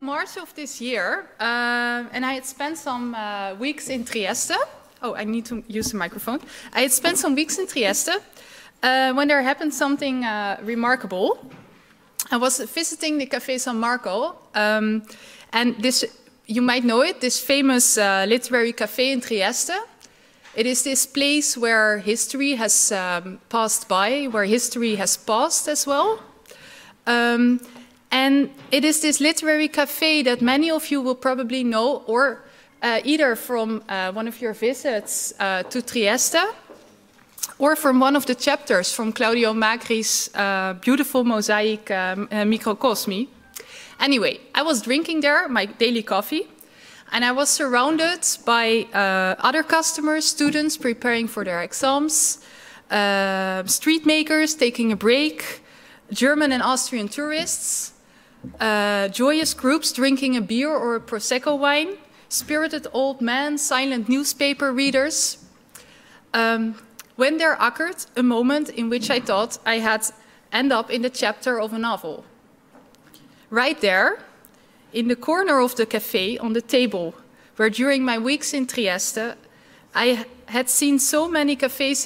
March of this year, and I had spent some weeks in Trieste. Oh, I need to use the microphone. I had spent some weeks in Trieste when there happened something remarkable. I was visiting the Café San Marco, and this, you might know it, this famous literary cafe in Trieste. It is this place where history has passed by, where history has passed as well. And it is this literary cafe that many of you will probably know, or either from one of your visits to Trieste, or from one of the chapters from Claudio Magri's beautiful mosaic Microcosmi. Anyway, I was drinking there my daily coffee, and I was surrounded by other customers, students preparing for their exams, street makers taking a break, German and Austrian tourists, joyous groups drinking a beer or a Prosecco wine, spirited old men, silent newspaper readers. When there occurred a moment in which I thought I had ended up in the chapter of a novel. Right there, in the corner of the cafe on the table, where during my weeks in Trieste, I had seen so many cafe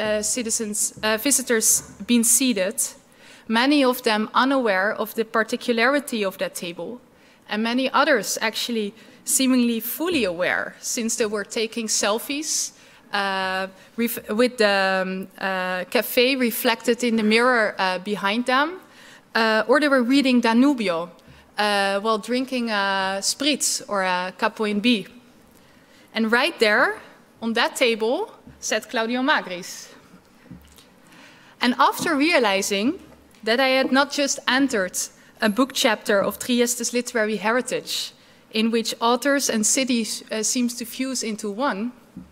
visitors being seated, many of them unaware of the particularity of that table, and many others actually seemingly fully aware, since they were taking selfies with the cafe reflected in the mirror behind them, or they were reading Danubio while drinking a spritz or a Capo in B. And right there, on that table, sat Claudio Magris. And after realizing that I had not just entered a book chapter of Trieste's literary heritage, in which authors and cities seems to fuse into one,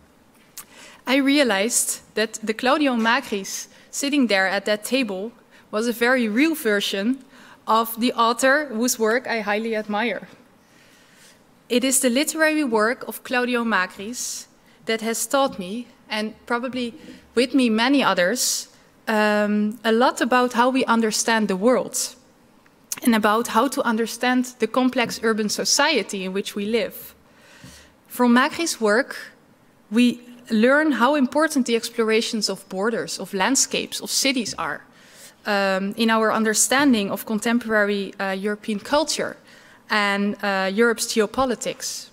I realized that the Claudio Magris sitting there at that table was a very real version of the author whose work I highly admire. It is the literary work of Claudio Magris that has taught me, and probably with me many others, a lot about how we understand the world and about how to understand the complex urban society in which we live. From Magri's work, we learn how important the explorations of borders, of landscapes, of cities are in our understanding of contemporary European culture and Europe's geopolitics.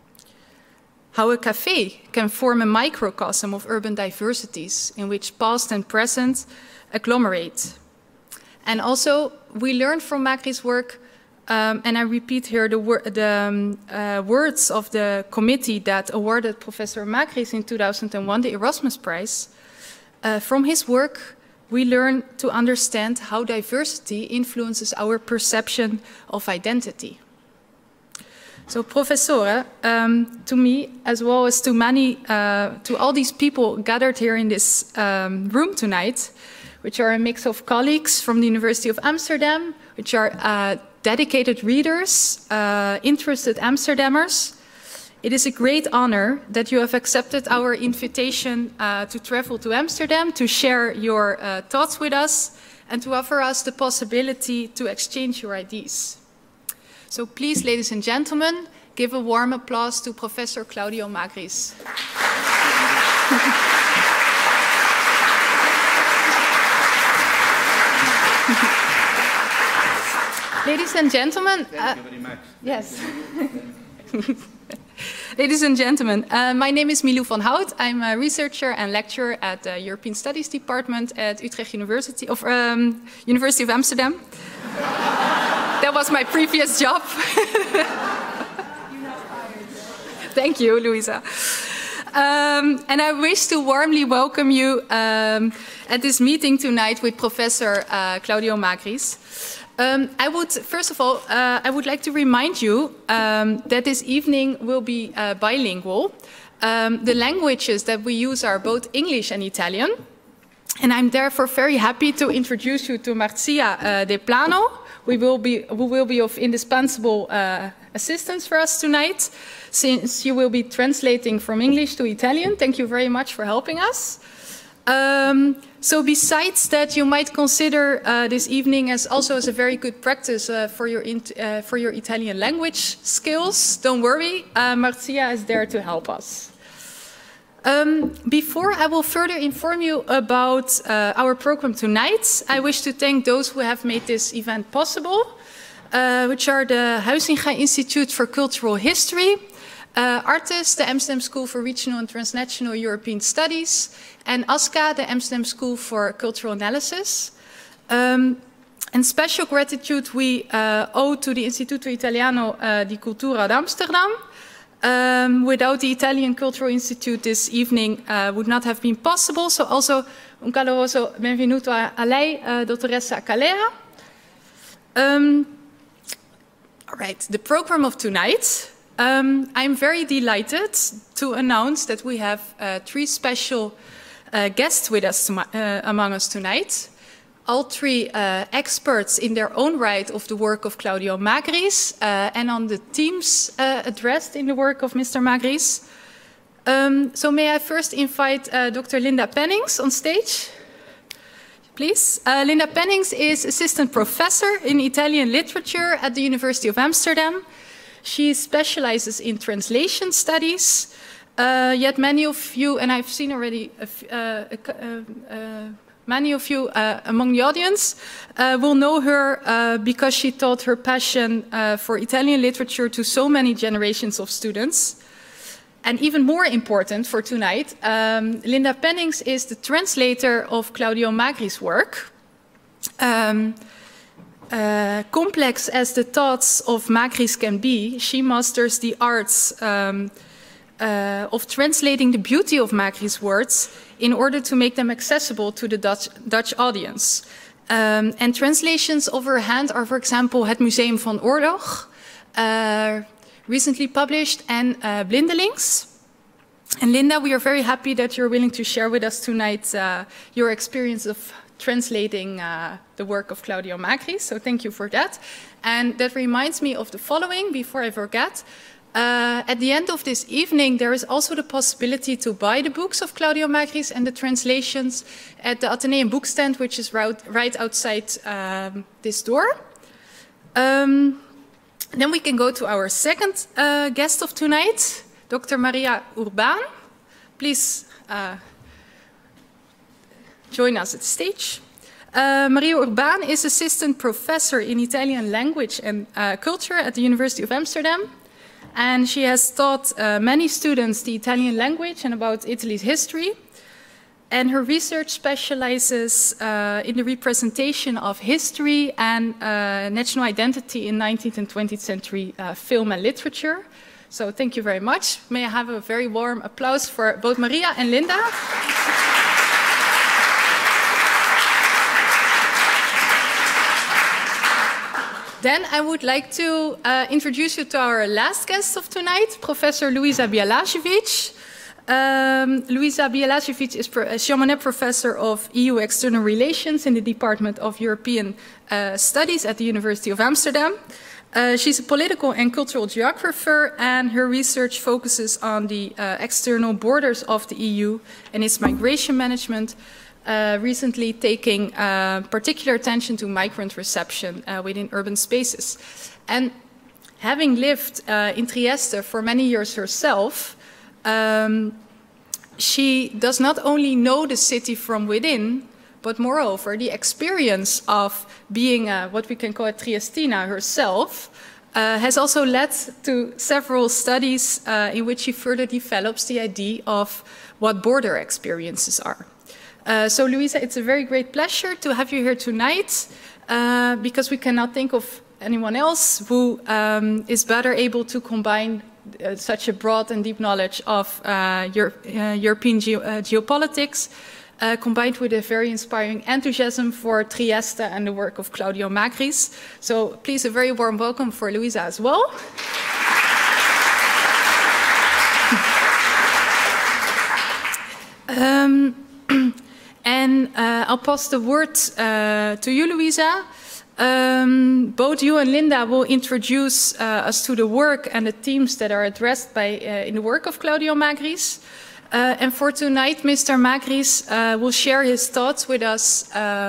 How a cafe can form a microcosm of urban diversities in which past and present agglomerate. And also, we learn from Magri's work, and I repeat here the words of the committee that awarded Professor Magris in 2001 the Erasmus Prize. From his work, we learn to understand how diversity influences our perception of identity. So, Professore, to me, as well as to many, to all these people gathered here in this room tonight, which are a mix of colleagues from the University of Amsterdam, which are dedicated readers, interested Amsterdammers, it is a great honor that you have accepted our invitation to travel to Amsterdam, to share your thoughts with us, and to offer us the possibility to exchange your ideas. So please, ladies and gentlemen, give a warm applause to Professor Claudio Magris. Ladies and gentlemen, thank you very much. Yes. Ladies and gentlemen, my name is Milou van Hout. I'm a researcher and lecturer at the European Studies Department at Utrecht University of Amsterdam. That was my previous job. Thank you, Louisa. And I wish to warmly welcome you at this meeting tonight with Professor Claudio Magris. I would, first of all, I would like to remind you that this evening will be bilingual. The languages that we use are both English and Italian. And I'm therefore very happy to introduce you to Marzia De Plano, who will be of indispensable assistance for us tonight, since you will be translating from English to Italian. Thank you very much for helping us. So besides that, you might consider this evening as also as a very good practice for your Italian language skills. Don't worry, Marzia is there to help us. Before I will further inform you about our program tonight, I wish to thank those who have made this event possible, which are the Huizinga Institute for Cultural History, Artis, the Amsterdam School for Regional and Transnational European Studies, and ASCA, the Amsterdam School for Cultural Analysis. And special gratitude we owe to the Istituto Italiano di Cultura d'Amsterdam. Without the Italian Cultural Institute, this evening would not have been possible. So also un caloroso benvenuto a lei, dottoressa Calea. All right, the program of tonight. I'm very delighted to announce that we have 3 special guests with us among us tonight. All 3 experts in their own right of the work of Claudio Magris and on the themes addressed in the work of Mr. Magris. So may I first invite Dr. Linda Pennings on stage, please. Linda Pennings is assistant professor in Italian literature at the University of Amsterdam. She specializes in translation studies, yet many of you, and I've seen already many of you among the audience, will know her because she taught her passion for Italian literature to so many generations of students. And even more important for tonight, Linda Pennings is the translator of Claudio Magri's work. Complex as the thoughts of Magris can be, she masters the arts of translating the beauty of Magri's words in order to make them accessible to the Dutch audience. And translations of her hand are, for example, Het Museum van Oorlog, recently published, and Blindelings. And Linda, we are very happy that you're willing to share with us tonight your experience of translating the work of Claudio Magris, so thank you for that. And that reminds me of the following, before I forget. At the end of this evening, there is also the possibility to buy the books of Claudio Magris and the translations at the Atheneum bookstand, which is right outside this door. Then we can go to our second guest of tonight, Dr. Maria Urbaan. Please join us at the stage. Maria Urbaan is assistant professor in Italian language and culture at the University of Amsterdam. And she has taught many students the Italian language and about Italy's history. And her research specializes in the representation of history and national identity in 19th and 20th century film and literature. So thank you very much. May I have a very warm applause for both Maria and Linda. Then I would like to introduce you to our last guest of tonight, Professor Luisa Bielašević. Luisa Bielašević is Chamonix Professor of EU External Relations in the Department of European Studies at the University of Amsterdam. She's a political and cultural geographer, and her research focuses on the external borders of the EU and its migration management, recently taking particular attention to migrant reception within urban spaces. And having lived in Trieste for many years herself, she does not only know the city from within, but moreover, the experience of being what we can call a Triestina herself has also led to several studies in which she further develops the idea of what border experiences are. So Luisa, it's a very great pleasure to have you here tonight because we cannot think of anyone else who is better able to combine such a broad and deep knowledge of European geopolitics combined with a very inspiring enthusiasm for Trieste and the work of Claudio Magris. So please a very warm welcome for Luisa as well. And I'll pass the word to you, Luisa. Both you and Linda will introduce us to the work and the themes that are addressed by, in the work of Claudio Magris. And for tonight, Mr. Magris will share his thoughts with us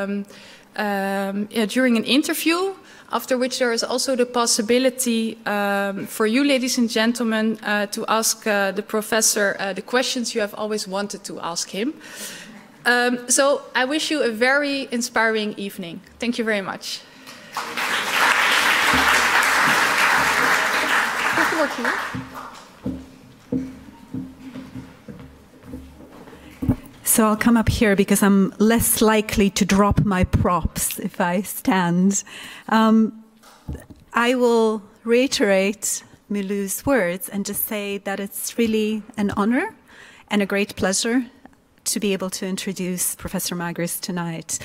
during an interview, after which there is also the possibility for you, ladies and gentlemen, to ask the professor the questions you have always wanted to ask him. So I wish you a very inspiring evening. Thank you very much. So I'll come up here because I'm less likely to drop my props if I stand. I will reiterate Milou's words and just say that it's really an honor and a great pleasure to be able to introduce Professor Magris tonight.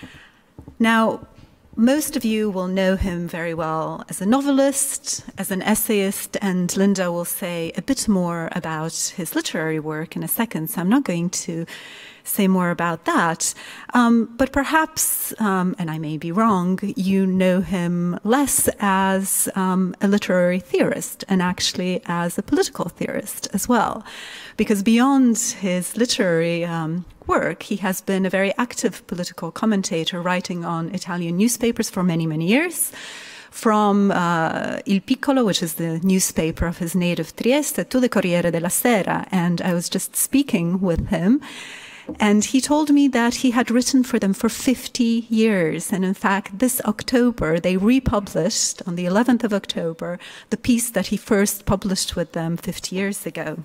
Now, most of you will know him very well as a novelist, as an essayist, and Linda will say a bit more about his literary work in a second, so I'm not going to say more about that. But perhaps, and I may be wrong, you know him less as a literary theorist and actually as a political theorist as well. Because beyond his literary work, he has been a very active political commentator, writing on Italian newspapers for many, many years. From Il Piccolo, which is the newspaper of his native Trieste, to the Corriere della Sera. And I was just speaking with him, and he told me that he had written for them for 50 years. And in fact, this October, they republished, on the 11th of October, the piece that he first published with them 50 years ago.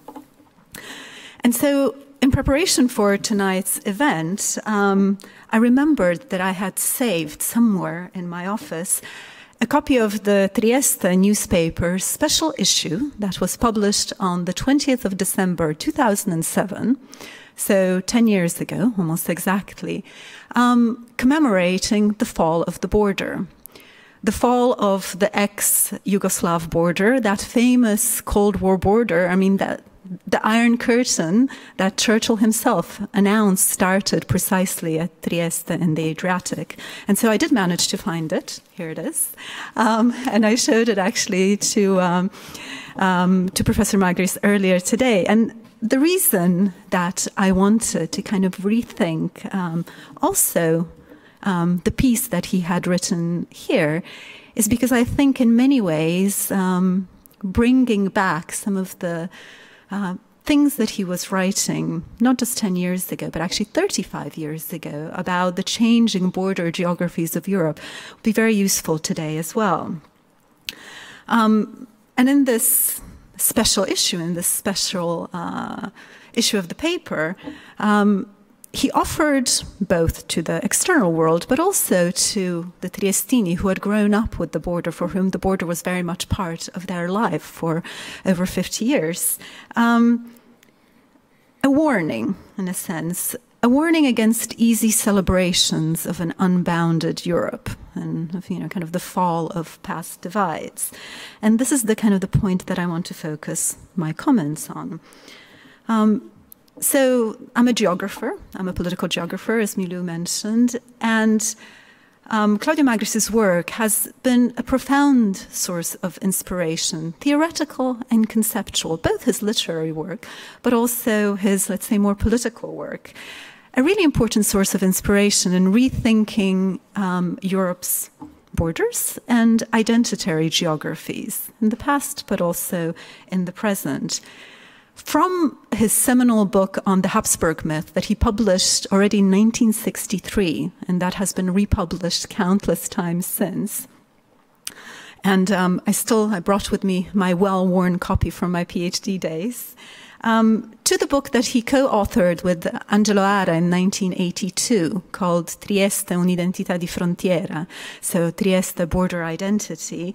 And so, in preparation for tonight's event, I remembered that I had saved somewhere in my office a copy of the Trieste newspaper's special issue that was published on the 20th of December 2007, so 10 years ago, almost exactly, commemorating the fall of the border. The fall of the ex-Yugoslav border, that famous Cold War border, I mean, that the Iron Curtain that Churchill himself announced started precisely at Trieste in the Adriatic. And so I did manage to find it. Here it is. And I showed it actually to Professor Magris earlier today. And the reason that I wanted to kind of rethink also the piece that he had written here is because I think in many ways bringing back some of the things that he was writing, not just 10 years ago, but actually 35 years ago, about the changing border geographies of Europe, would be very useful today as well. And in this special issue, in this special issue of the paper, he offered both to the external world, but also to the Triestini who had grown up with the border, for whom the border was very much part of their life for over 50 years. A warning, in a sense, a warning against easy celebrations of an unbounded Europe and of, kind of the fall of past divides. And this is the kind of the point that I want to focus my comments on. So I'm a geographer, I'm a political geographer, as Milou mentioned, and Claudio Magris's work has been a profound source of inspiration, theoretical and conceptual, both his literary work, but also his, let's say, more political work. A really important source of inspiration in rethinking Europe's borders and identitary geographies in the past, but also in the present. From his seminal book on the Habsburg myth that he published already in 1963, and that has been republished countless times since. And I brought with me my well-worn copy from my PhD days, to the book that he co-authored with Angelo Ara in 1982, called Trieste un'identità di frontiera, so Trieste border identity.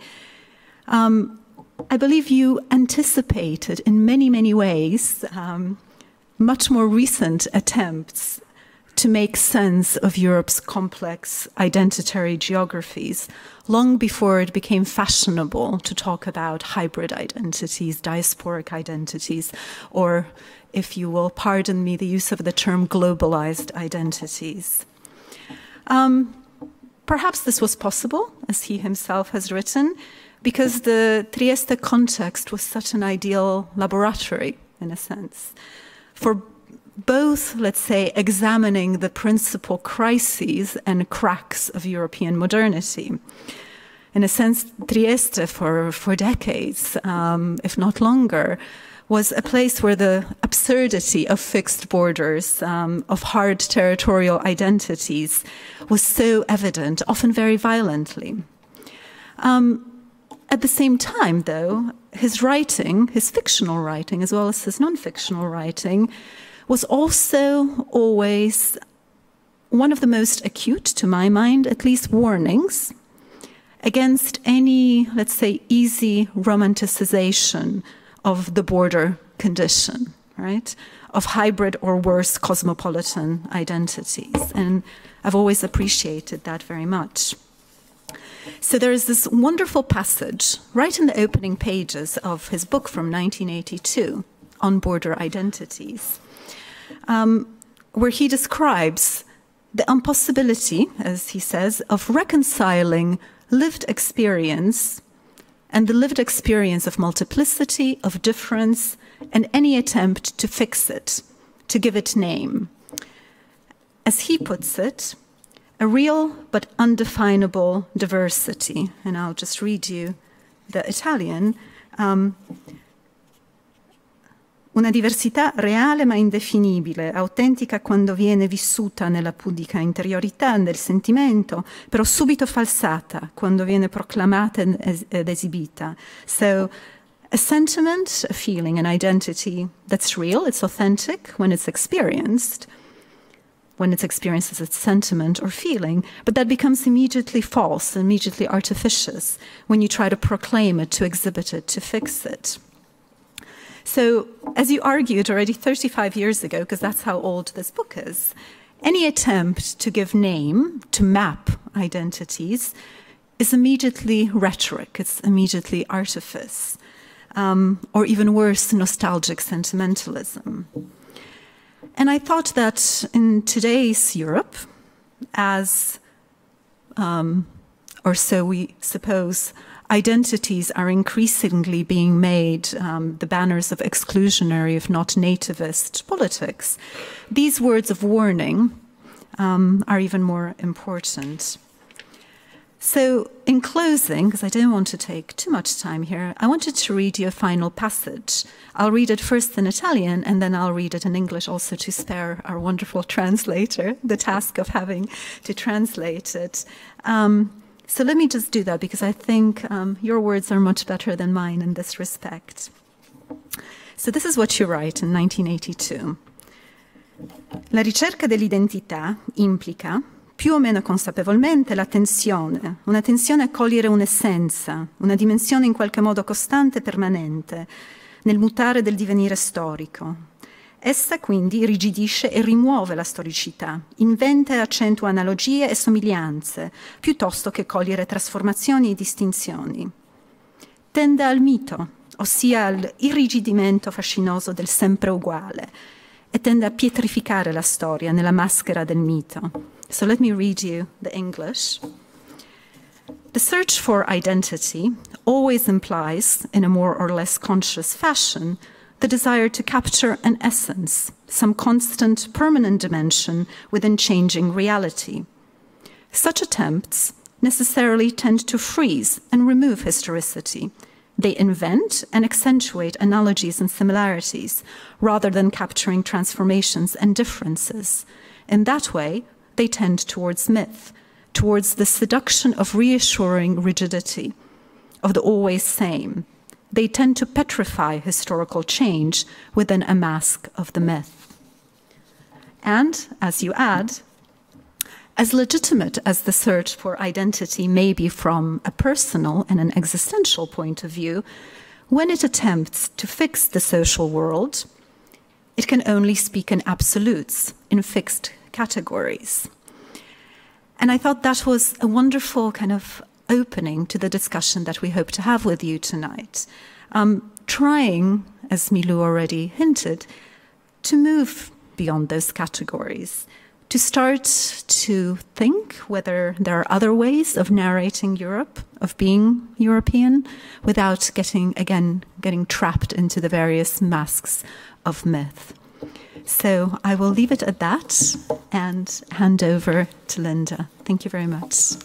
I believe you anticipated in many, many ways much more recent attempts to make sense of Europe's complex identitary geographies, long before it became fashionable to talk about hybrid identities, diasporic identities, or, if you will pardon me, the use of the term globalized identities. Perhaps this was possible, as he himself has written, because the Trieste context was such an ideal laboratory, in a sense, for both, let's say, examining the principal crises and cracks of European modernity. In a sense, Trieste for decades, if not longer, was a place where the absurdity of fixed borders, of hard territorial identities, was so evident, often very violently. At the same time, though, his writing, his fictional writing, as well as his non-fictional writing, was also always one of the most acute, to my mind, at least, warnings against any, let's say, easy romanticization of the border condition, right? Of hybrid or worse cosmopolitan identities. And I've always appreciated that very much. So there is this wonderful passage right in the opening pages of his book from 1982 on border identities, where he describes the impossibility, as he says, of reconciling lived experience and the lived experience of multiplicity, of difference, and any attempt to fix it, to give it name. As he puts it, a real but undefinable diversity. And I'll just read you the Italian. Una diversità reale ma indefinibile, autentica quando viene vissuta nella pudica interiorità del sentimento, però subito falsata quando viene proclamata ed esibita. So, a sentiment, a feeling, an identity that's real, it's authentic when it's experienced as a sentiment or feeling, but that becomes immediately false, immediately artificious when you try to proclaim it, to exhibit it, to fix it. So, as you argued already 35 years ago, because that's how old this book is, any attempt to give name, to map identities, is immediately rhetoric, it's immediately artifice, or even worse, nostalgic sentimentalism. And I thought that in today's Europe, as, or so we suppose, identities are increasingly being made the banners of exclusionary, if not nativist, politics, these words of warning are even more important. So, in closing, because I don't want to take too much time here, I wanted to read you a final passage. I'll read it first in Italian, and then I'll read it in English also to spare our wonderful translator the task of having to translate it. So let me just do that, because I think your words are much better than mine in this respect. So this is what you write in 1982. La ricerca dell'identità implica, più o meno consapevolmente, la tensione, una tensione a cogliere un'essenza, una dimensione in qualche modo costante e permanente, nel mutare del divenire storico. Essa quindi irrigidisce e rimuove la storicità, inventa e accentua analogie e somiglianze, piuttosto che cogliere trasformazioni e distinzioni. Tende al mito, ossia all'irrigidimento fascinoso del sempre uguale, e tende a pietrificare la storia nella maschera del mito. So let me read you the English. The search for identity always implies, in a more or less conscious fashion, the desire to capture an essence, some constant, permanent dimension within changing reality. Such attempts necessarily tend to freeze and remove historicity. They invent and accentuate analogies and similarities, rather than capturing transformations and differences. In that way, they tend towards myth, towards the seduction of reassuring rigidity, of the always same. They tend to petrify historical change within a mask of the myth. And, as you add, as legitimate as the search for identity may be from a personal and an existential point of view, when it attempts to fix the social world, it can only speak in absolutes, in fixed categories. And I thought that was a wonderful kind of opening to the discussion that we hope to have with you tonight. Trying, as Milou already hinted, to move beyond those categories, to start to think whether there are other ways of narrating Europe, of being European, without getting trapped into the various masks of myth. So I will leave it at that and hand over to Linda. Thank you very much.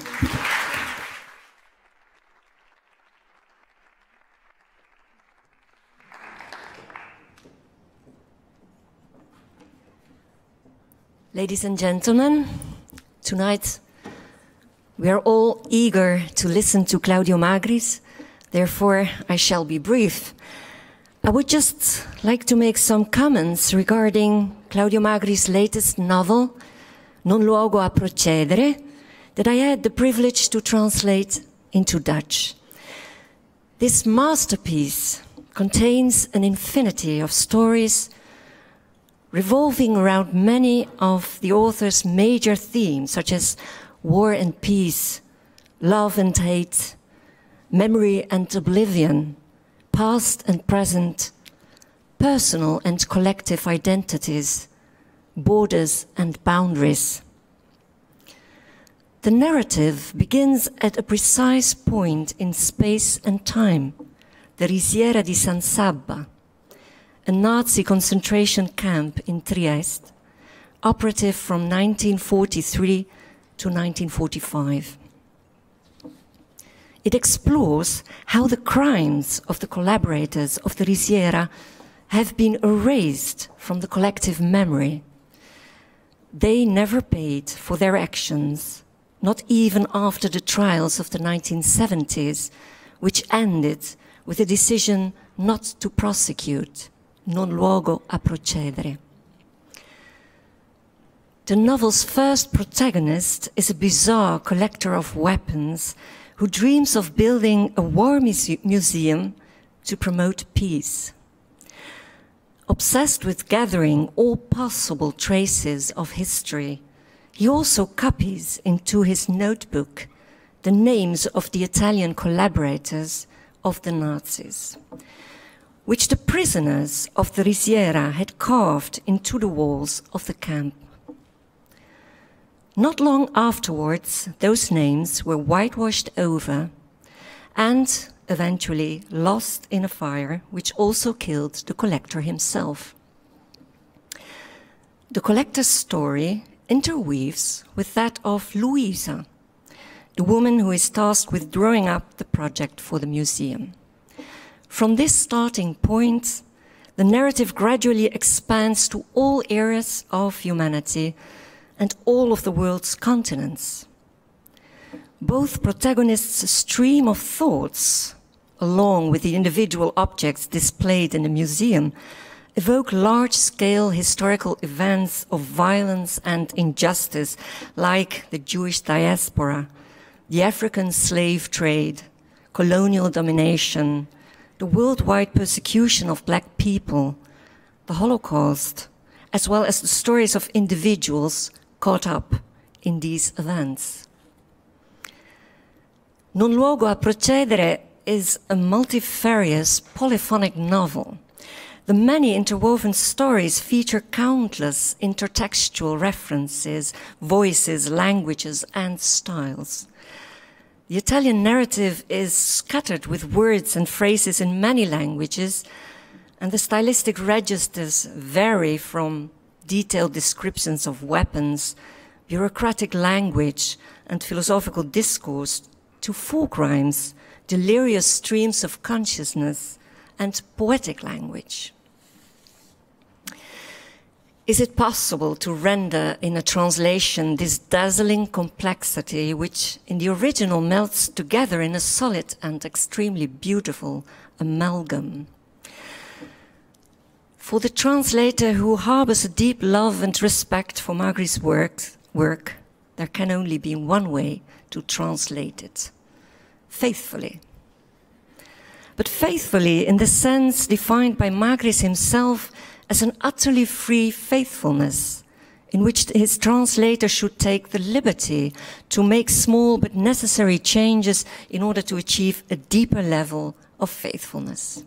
Ladies and gentlemen, tonight we are all eager to listen to Claudio Magris, therefore I shall be brief. I would just like to make some comments regarding Claudio Magris' latest novel, Non luogo a procedere, that I had the privilege to translate into Dutch. This masterpiece contains an infinity of stories revolving around many of the author's major themes, such as war and peace, love and hate, memory and oblivion, past and present, personal and collective identities, borders and boundaries. The narrative begins at a precise point in space and time, the Risiera di San Sabba, a Nazi concentration camp in Trieste, operative from 1943 to 1945. It explores how the crimes of the collaborators of the Risiera have been erased from the collective memory. They never paid for their actions, not even after the trials of the 1970s, which ended with a decision not to prosecute, non luogo a procedere. The novel's first protagonist is a bizarre collector of weapons who dreams of building a war museum to promote peace. Obsessed with gathering all possible traces of history, he also copies into his notebook the names of the Italian collaborators of the Nazis, which the prisoners of the Risiera had carved into the walls of the camp. Not long afterwards, those names were whitewashed over and eventually lost in a fire which also killed the collector himself. The collector's story interweaves with that of Luisa, the woman who is tasked with drawing up the project for the museum. From this starting point, the narrative gradually expands to all areas of humanity and all of the world's continents. Both protagonists' stream of thoughts, along with the individual objects displayed in the museum, evoke large-scale historical events of violence and injustice, like the Jewish diaspora, the African slave trade, colonial domination, the worldwide persecution of black people, the Holocaust, as well as the stories of individuals caught up in these events. Non luogo a procedere is a multifarious, polyphonic novel. The many interwoven stories feature countless intertextual references, voices, languages, and styles. The Italian narrative is scattered with words and phrases in many languages, and the stylistic registers vary from detailed descriptions of weapons, bureaucratic language, and philosophical discourse to folk rhymes, delirious streams of consciousness, and poetic language. Is it possible to render in a translation this dazzling complexity which in the original melts together in a solid and extremely beautiful amalgam? For the translator who harbors a deep love and respect for Magris' work, there can only be one way to translate it: faithfully. But faithfully in the sense defined by Magris himself as an utterly free faithfulness, in which his translator should take the liberty to make small but necessary changes in order to achieve a deeper level of faithfulness.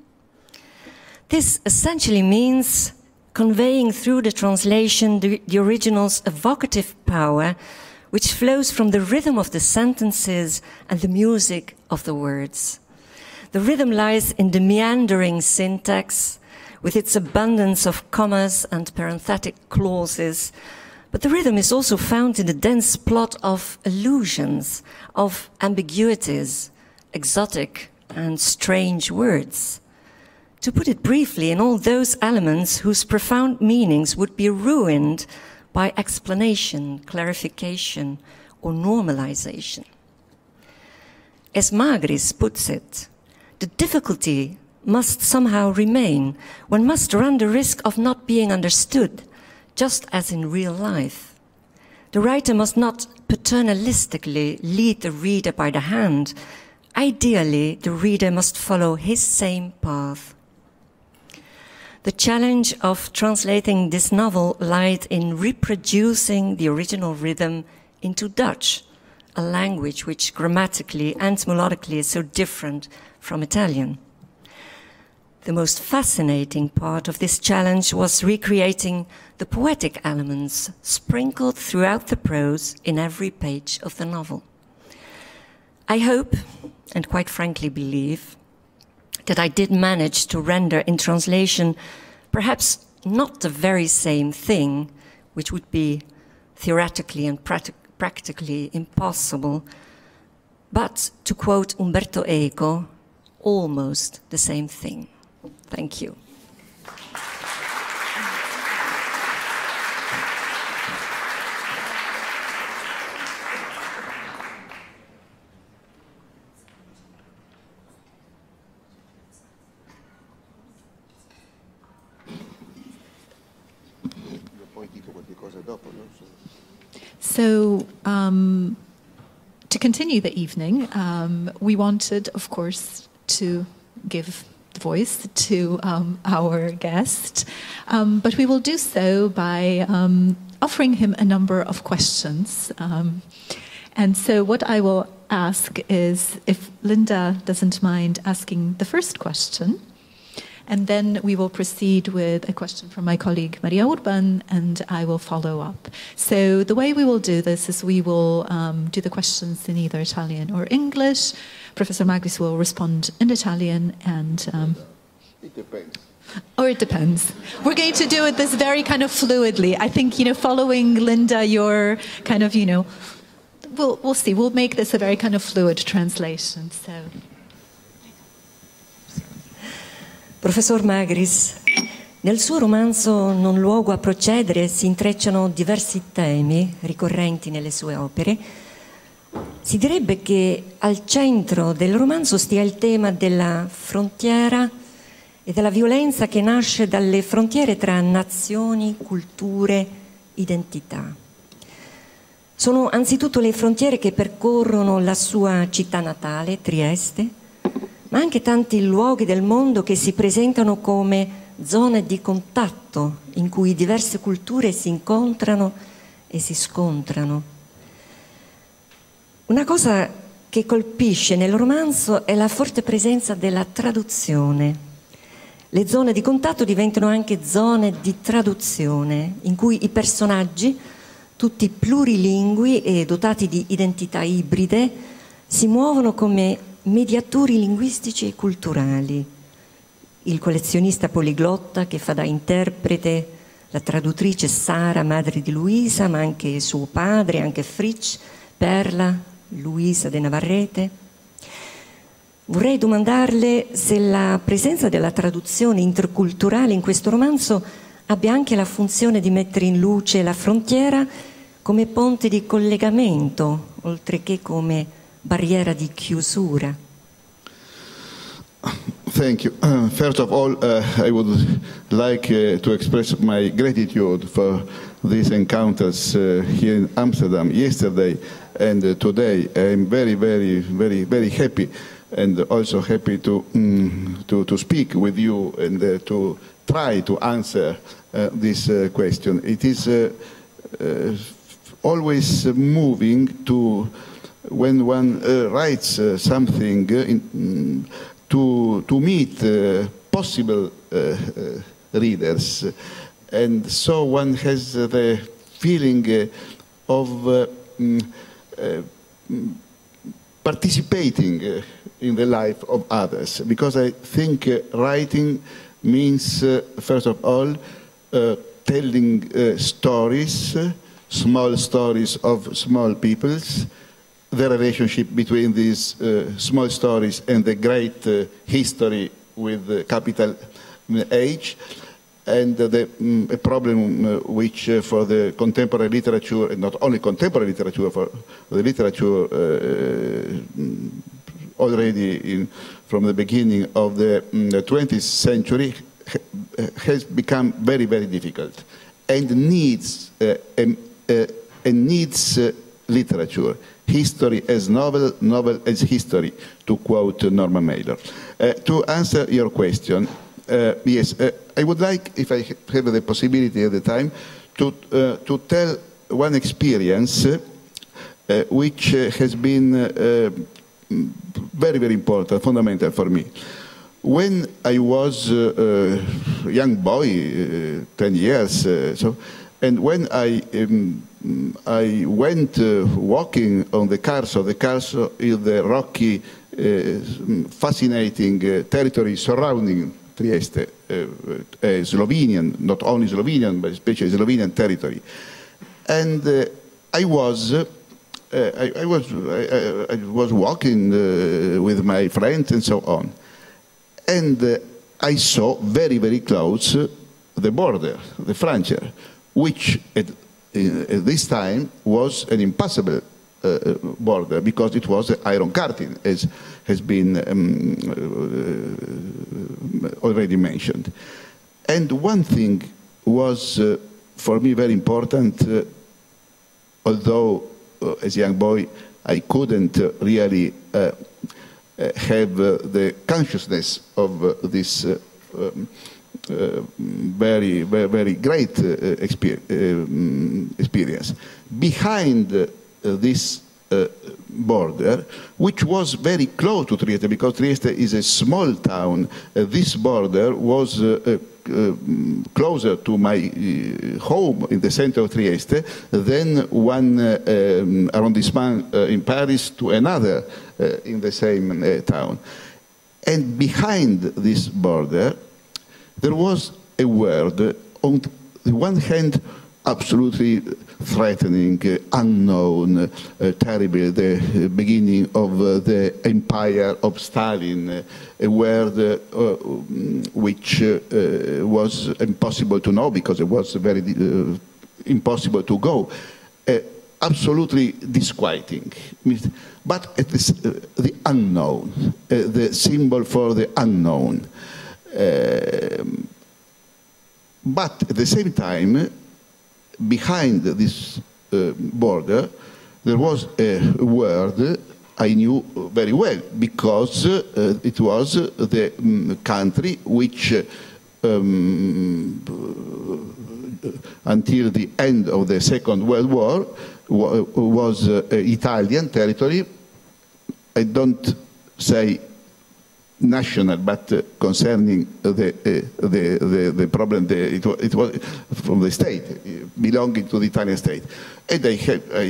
This essentially means conveying through the translation the original's evocative power, which flows from the rhythm of the sentences and the music of the words. The rhythm lies in the meandering syntax, with its abundance of commas and parenthetic clauses, but the rhythm is also found in the dense plot of allusions, of ambiguities, exotic and strange words. To put it briefly, in all those elements whose profound meanings would be ruined by explanation, clarification, or normalization. As Magris puts it, the difficulty must somehow remain. One must run the risk of not being understood, just as in real life. The writer must not paternalistically lead the reader by the hand. Ideally, the reader must follow his same path. The challenge of translating this novel lied in reproducing the original rhythm into Dutch, a language which grammatically and melodically is so different from Italian. The most fascinating part of this challenge was recreating the poetic elements sprinkled throughout the prose in every page of the novel. I hope, and quite frankly believe, that I did manage to render in translation perhaps not the very same thing, which would be theoretically and practically impossible, but, to quote Umberto Eco, almost the same thing. Thank you. So, to continue the evening, we wanted, of course, to give voice to our guest, but we will do so by offering him a number of questions. And so what I will ask is if Linda doesn't mind asking the first question, and then we will proceed with a question from my colleague Maria Urban, and I will follow up. So the way we will do this is we will do the questions in either Italian or English. Professor Magris will respond in Italian, and it depends. Or it depends. We're going to do it this very kind of fluidly. I think, following Linda, your kind of, we'll see. We'll make this a very kind of fluid translation. So. Professor Magris, nel suo romanzo Non luogo a procedere si intrecciano diversi temi ricorrenti nelle sue opere. Si direbbe che al centro del romanzo stia il tema della frontiera e della violenza che nasce dalle frontiere tra nazioni, culture, identità. Sono anzitutto le frontiere che percorrono la sua città natale, Trieste, ma anche tanti luoghi del mondo che si presentano come zone di contatto in cui diverse culture si incontrano e si scontrano. Una cosa che colpisce nel romanzo è la forte presenza della traduzione. Le zone di contatto diventano anche zone di traduzione, in cui i personaggi, tutti plurilingui e dotati di identità ibride, si muovono come mediatori linguistici e culturali. Il collezionista poliglotta che fa da interprete la traduttrice Sara, madre di Luisa, ma anche suo padre, anche Fritz, Perla, Luisa de Navarrete. Vorrei domandarle se la presenza della traduzione interculturale in questo romanzo abbia anche la funzione di mettere in luce la frontiera come ponte di collegamento, oltre che come barriera di chiusura. Thank you. First of all, I would like to express my gratitude for these encounters here in Amsterdam yesterday and today. I'm very, very, very, very happy, and also happy to speak with you and to try to answer this question. It is always moving to when one writes something to meet possible readers, and so one has the feeling of participating in the life of others, because I think writing means, first of all, telling stories, small stories of small peoples, the relationship between these small stories and the great history with capital H, and a problem which for the contemporary literature, and not only contemporary literature, for the literature already from the beginning of the 20th century has become very, very difficult, and needs literature. History as novel, novel as history, to quote Norman Mailer. To answer your question, yes, I would like, if I have the possibility at the time, to tell one experience which has been very, very important, fundamental for me. When I was a young boy, 10 years, and when I went walking on the Carso in the rocky, fascinating territory surrounding Trieste, Slovenian, not only Slovenian, but especially Slovenian territory. And I was walking with my friends and so on. And I saw very, very close the border, the frontier, which at this time was an impassable border because it was the Iron Curtain, as has been already mentioned. And one thing was for me very important, although as a young boy I couldn't really have the consciousness of this very, very, very great experience. Behind this border, which was very close to Trieste, because Trieste is a small town, this border was closer to my home in the center of Trieste than one arrondissement in Paris to another in the same town. And behind this border, there was a word, on the one hand, absolutely threatening, unknown, terrible, the beginning of the empire of Stalin, a word which was impossible to know because it was very impossible to go. Absolutely disquieting. But it is the unknown, the symbol for the unknown. But at the same time, behind this border, there was a word I knew very well, because it was the country which, until the end of the Second World War, was Italian territory. I don't say national, but concerning the problem, it was from the state, belonging to the Italian state. And I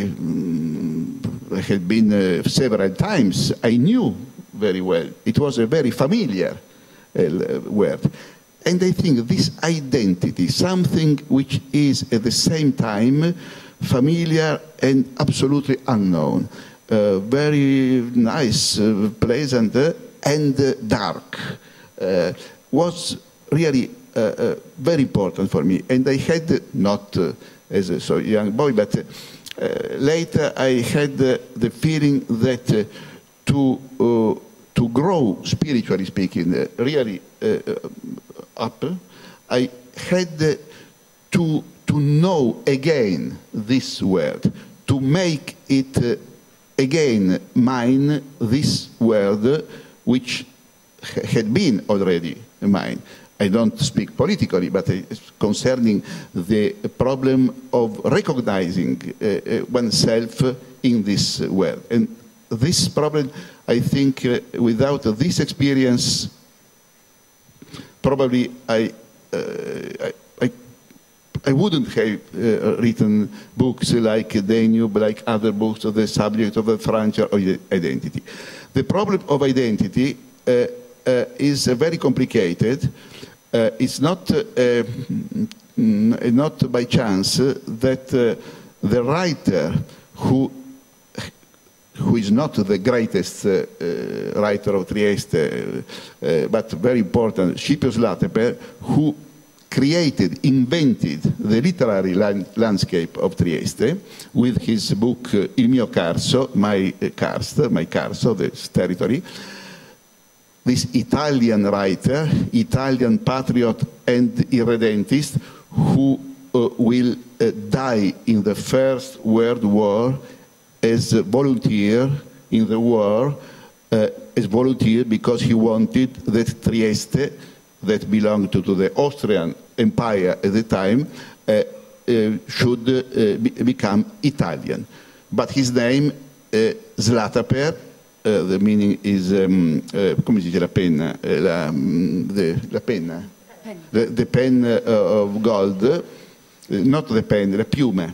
had been several times. I knew very well. It was a very familiar word. And I think this identity, something which is at the same time familiar and absolutely unknown, very nice, pleasant, and dark, was really very important for me. And I had, not as a so young boy, but later I had the feeling that to grow, spiritually speaking, really up, I had to know again this word, to make it again mine, this word, which had been already mine. I don't speak politically, but concerning the problem of recognizing oneself in this world. And this problem, I think, without this experience, probably I wouldn't have written books like Danube, like other books of the subject of the frontier or identity. The problem of identity is very complicated, it's not by chance that the writer who is not the greatest writer of Trieste, but very important, Scipio Slateper, who invented the literary landscape of Trieste with his book Il mio Carso, my Carso, this territory. This Italian writer, Italian patriot and irredentist, who will die in the First World War as a volunteer in the war, as volunteer because he wanted that Trieste, that belonged to the Austrian Empire at the time, should become Italian. But his name, Zlataper, the meaning is, come si dice la penna? La penna? The pen of gold. Not the pen, the puma,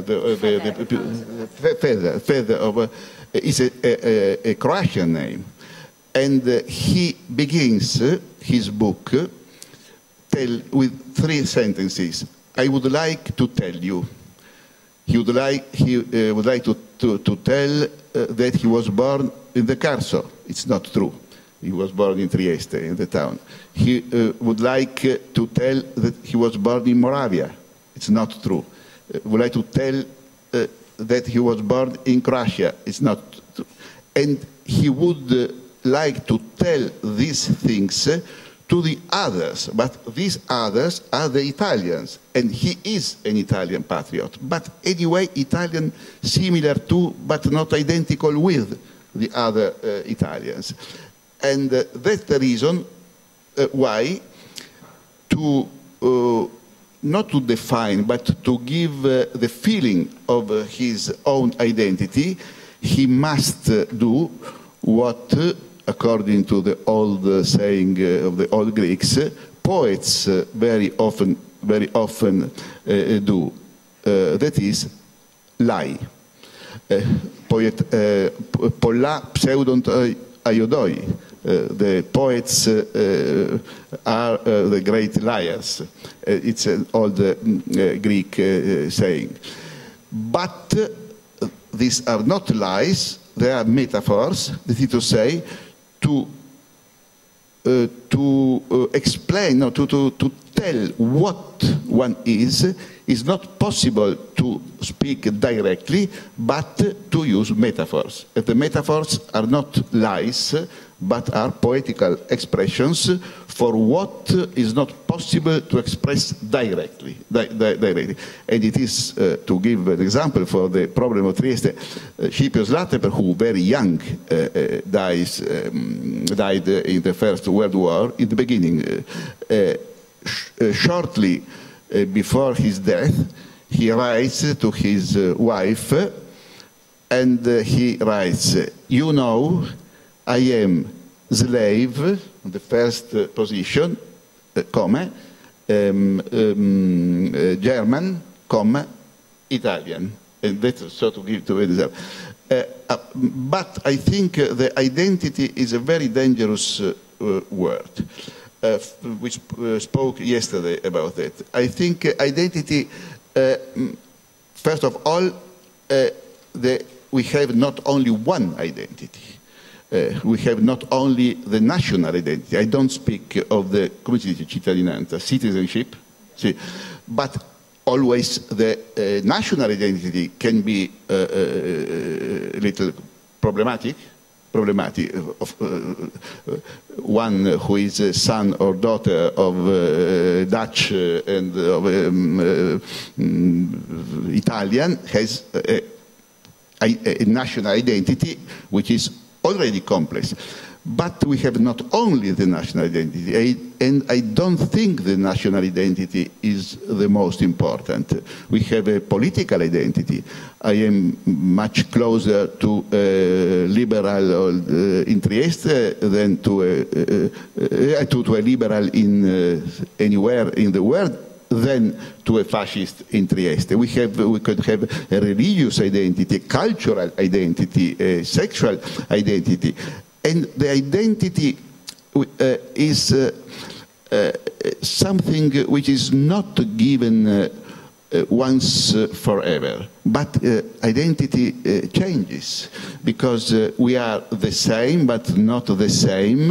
feather of, is a Croatian name. And he begins his book with 3 sentences. I would like to tell you. He would like to tell that he was born in the Carso. It's not true. He was born in Trieste, in the town. He would like to tell that he was born in Moravia. It's not true. Would like to tell that he was born in Croatia. It's not true. And he would like to tell these things to the others, but these others are the Italians, and he is an Italian patriot, but anyway Italian similar to, but not identical with, the other Italians. And that's the reason why to not to define, but to give the feeling of his own identity, he must do what, according to the old saying of the old Greeks, poets very often do. That is, lie. Polla pseudont aiodoi. The poets are the great liars. It's an old Greek saying. But these are not lies, they are metaphors, that is to say, to explain, no, to tell what one is not possible to speak directly, but to use metaphors. And the metaphors are not lies, but are poetical expressions for what is not possible to express directly. And it is, to give an example for the problem of Trieste, Scipio Slateper, who very young died in the First World War, in the beginning, shortly before his death, he writes to his wife, and he writes, you know, I am slave, the first position, German, Italian. And that's so to give to it. But I think the identity is a very dangerous word. We spoke yesterday about that. I think identity, first of all, we have not only one identity. We have not only the national identity. I don't speak of the, come si dice, cittadinanza, citizenship, but always the national identity can be a little problematic. One who is a son or daughter of Dutch and of Italian has a national identity which is already complex. But we have not only the national identity, and I don't think the national identity is the most important. We have a political identity. I am much closer to a liberal in Trieste than to a liberal in anywhere in the world than to a fascist in Trieste. We could have a religious identity, a cultural identity, a sexual identity. And the identity is something which is not given once forever, but identity changes, because we are the same but not the same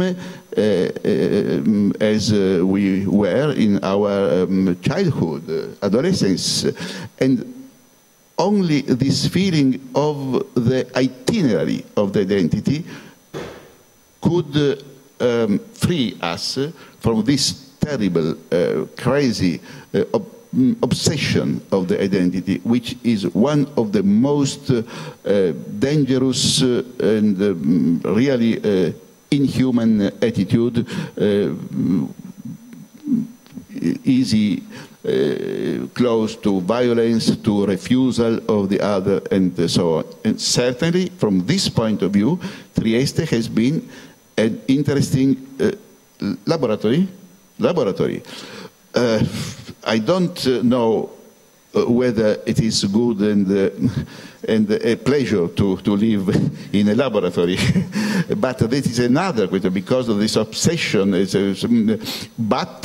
as we were in our childhood, adolescence, and only this feeling of the itinerary of the identity could free us from this terrible, crazy obsession of the identity, which is one of the most dangerous and really inhuman attitude, easy, close to violence, to refusal of the other, and so on. And certainly, from this point of view, Trieste has been an interesting laboratory. I don't know whether it is good and a pleasure to live in a laboratory, but this is another question, because of this obsession. But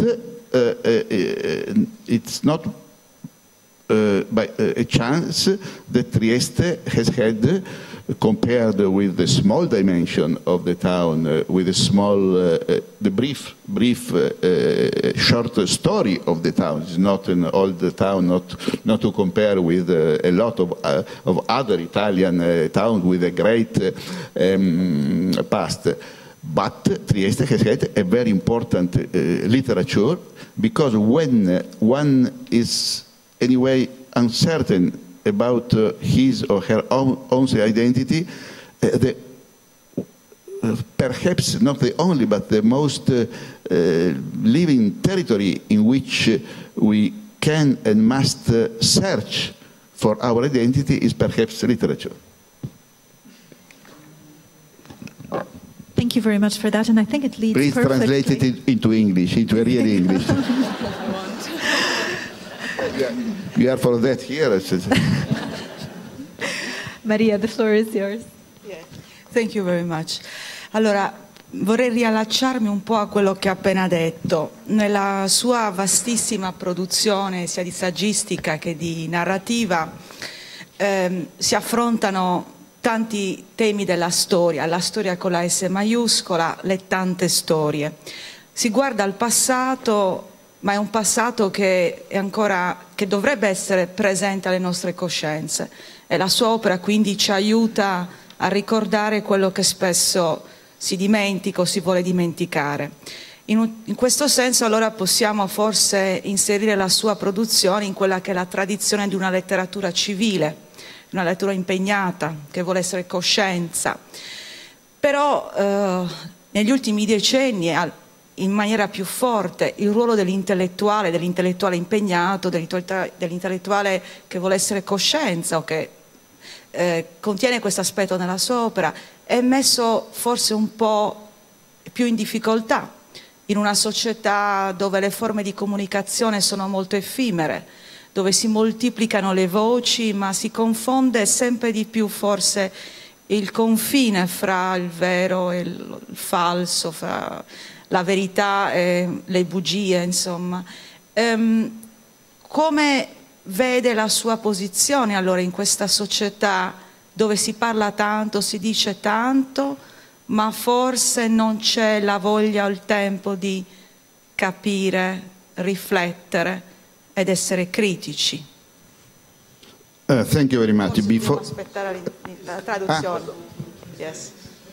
it's not by a chance that Trieste has had, compared with the small dimension of the town, with the small, the brief, short story of the town. It's not an old town, not to compare with a lot of other Italian towns with a great past. But Trieste has had a very important literature, because when one is anyway uncertain about his or her own identity, perhaps not the only, but the most living territory in which we can and must search for our identity is perhaps literature. Thank you very much for that, and I think it leads Please perfectly. translate it into English, into a real English. You are for that here. Maria, the floor is yours. Yeah. Thank you very much. Allora, vorrei riallacciarmi un po' a quello che ha appena detto. Nella sua vastissima produzione, sia di saggistica che di narrativa, si affrontano tanti temi della storia, la storia con la S maiuscola, le tante storie. Si guarda al passato, ma è un passato che dovrebbe essere presente alle nostre coscienze, e la sua opera quindi ci aiuta a ricordare quello che spesso si dimentica o si vuole dimenticare. In questo senso allora possiamo forse inserire la sua produzione in quella che è la tradizione di una letteratura civile, una lettura impegnata, che vuole essere coscienza. Però negli ultimi decenni, in maniera più forte, il ruolo dell'intellettuale impegnato, dell'intellettuale che vuole essere coscienza o che contiene questo aspetto nella sua opera, è messo forse un po' più in difficoltà in una società dove le forme di comunicazione sono molto effimere, dove si moltiplicano le voci, ma si confonde sempre di più forse il confine fra il vero e il falso, fra la verità e le bugie, insomma. Come vede la sua posizione allora in questa società dove si parla tanto, si dice tanto, ma forse non c'è la voglia o il tempo di capire, riflettere ed essere critici? Thank you very much. Dobbiamo aspettare la traduzione. Yes.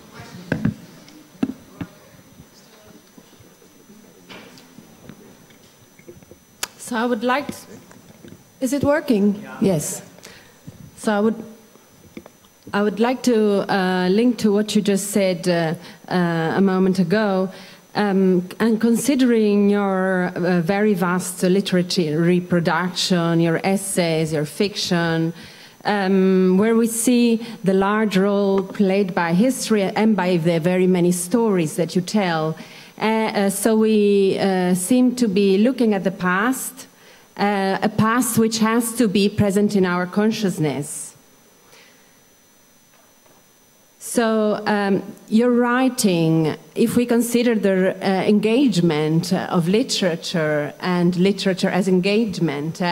So I would like is it working? Yes. So I would like to link to what you just said a moment ago, and considering your very vast literary production, your essays, your fiction, where we see the large role played by history and by the very many stories that you tell. So we seem to be looking at the past, a past which has to be present in our consciousness. So your writing, if we consider the engagement of literature and literature as engagement,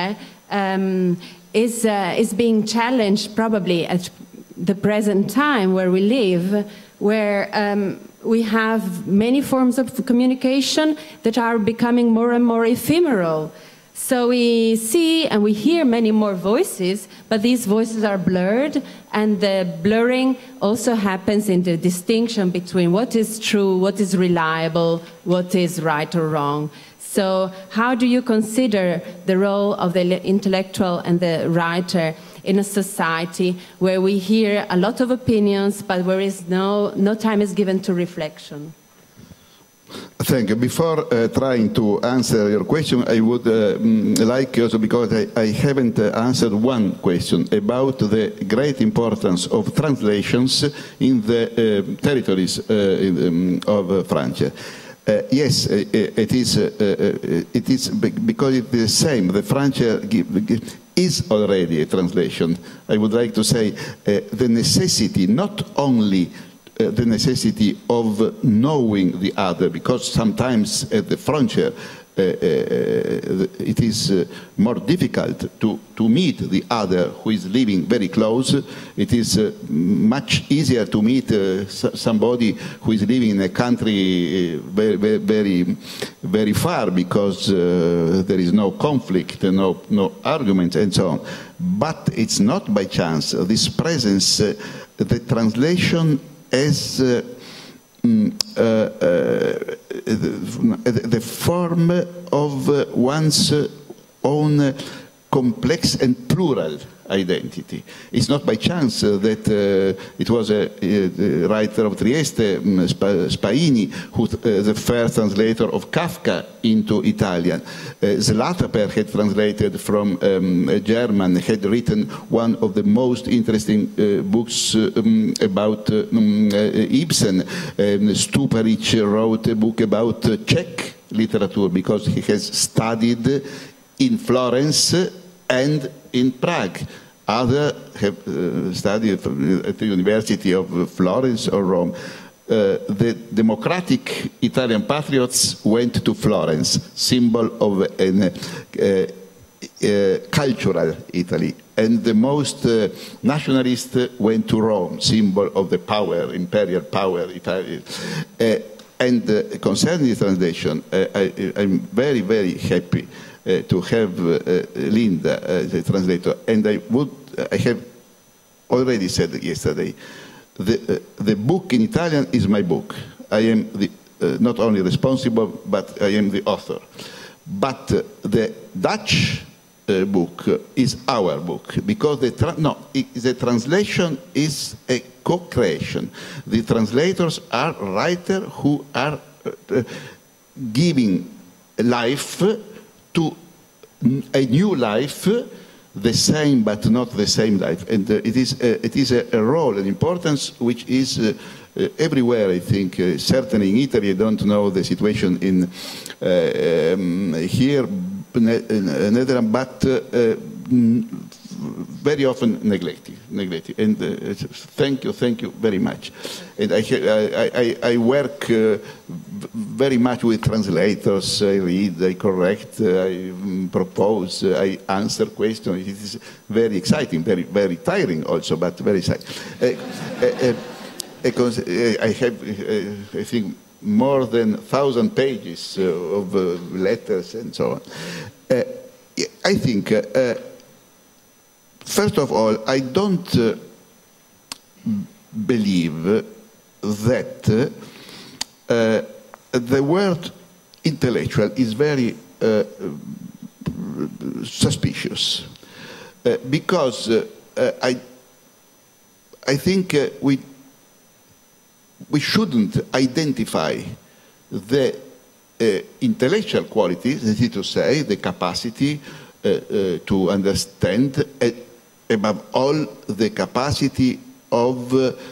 is being challenged probably at the present time where we live, where we have many forms of communication that are becoming more and more ephemeral. So we see and we hear many more voices, but these voices are blurred, and the blurring also happens in the distinction between what is true, what is reliable, what is right or wrong. So how do you consider the role of the intellectual and the writer in a society where we hear a lot of opinions, but where is no time is given to reflection? Thank you. Before trying to answer your question, I would like also, because I haven't answered one question about the great importance of translations in the territories of France. Yes, it is because it's the same. The French is already a translation. I would like to say the necessity, not only the necessity of knowing the other, because sometimes at the frontier it is more difficult to meet the other who is living very close. It is much easier to meet somebody who is living in a country very far, because there is no conflict, no argument, and so on. But it's not by chance. This presence, the translation as the form of one's own complex and plural identity. It's not by chance that it was a writer of Trieste, Spaini, who the first translator of Kafka into Italian. Zlataper had translated from German, had written one of the most interesting books about Ibsen. Stuparic wrote a book about Czech literature because he has studied in Florence and in Prague. Others have studied at the University of Florence or Rome. The democratic Italian patriots went to Florence, symbol of a cultural Italy. And the most nationalist went to Rome, symbol of the power, imperial power, Italy. And concerning the translation, I'm very, very happy to have Linda as a translator, and I have already said yesterday, the book in Italian is my book. I am not only responsible, but I am the author. But the Dutch book is our book, because the translation is a co-creation. The translators are writers who are giving life to a new life, the same but not the same life. And it is a role, an importance which is everywhere, I think. Certainly in Italy, I don't know the situation in here, Netherlands, but very often neglected. And thank you very much. And I work very much with translators. I read, I correct, I propose, I answer questions. It is very exciting, very tiring also, but very exciting. I have, I think, more than 1,000 pages of letters and so on. I think, first of all, I don't believe that the word intellectual is very suspicious, because I think we shouldn't identify the intellectual qualities, that is to say, the capacity to understand, above all, the capacity of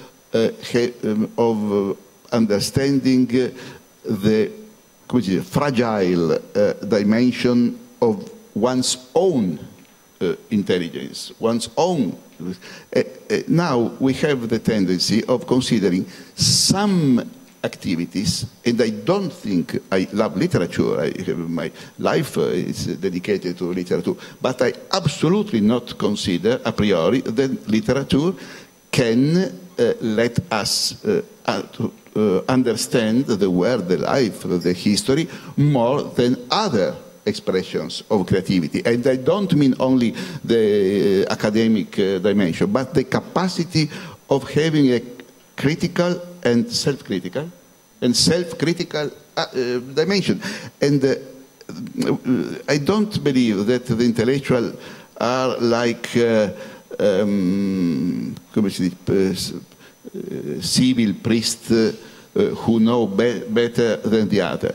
understanding the fragile dimension of one's own intelligence, one's own. Now we have the tendency of considering some activities, and I don't think I love literature. My life is dedicated to literature, but I absolutely not consider a priori that literature can let us understand the world, the life, the history more than other expressions of creativity. And I don't mean only the academic dimension, but the capacity of having a critical and self-critical dimension. And I don't believe that the intellectuals are like civil priests who know better than the other.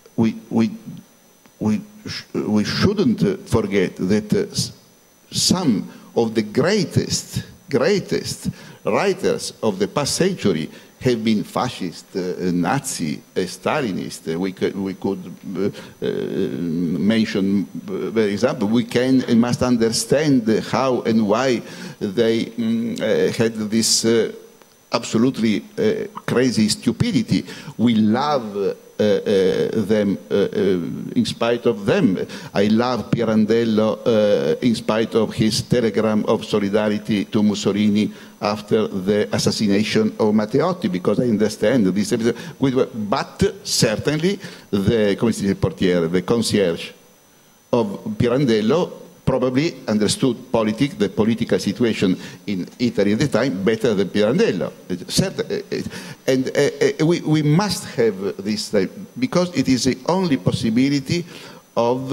We shouldn't forget that some of the greatest writers of the past century have been fascist, Nazi, Stalinist. We could mention very example. We can and must understand how and why they had this absolutely crazy stupidity. We love them in spite of them. I love Pirandello in spite of his telegram of solidarity to Mussolini after the assassination of Matteotti, because I understand this episode. But certainly the concierge of Pirandello probably understood the political situation in Italy at the time better than Pirandello. And we must have this, because it is the only possibility of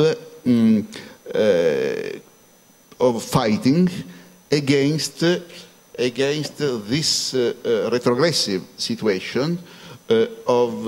fighting against this retrogressive situation of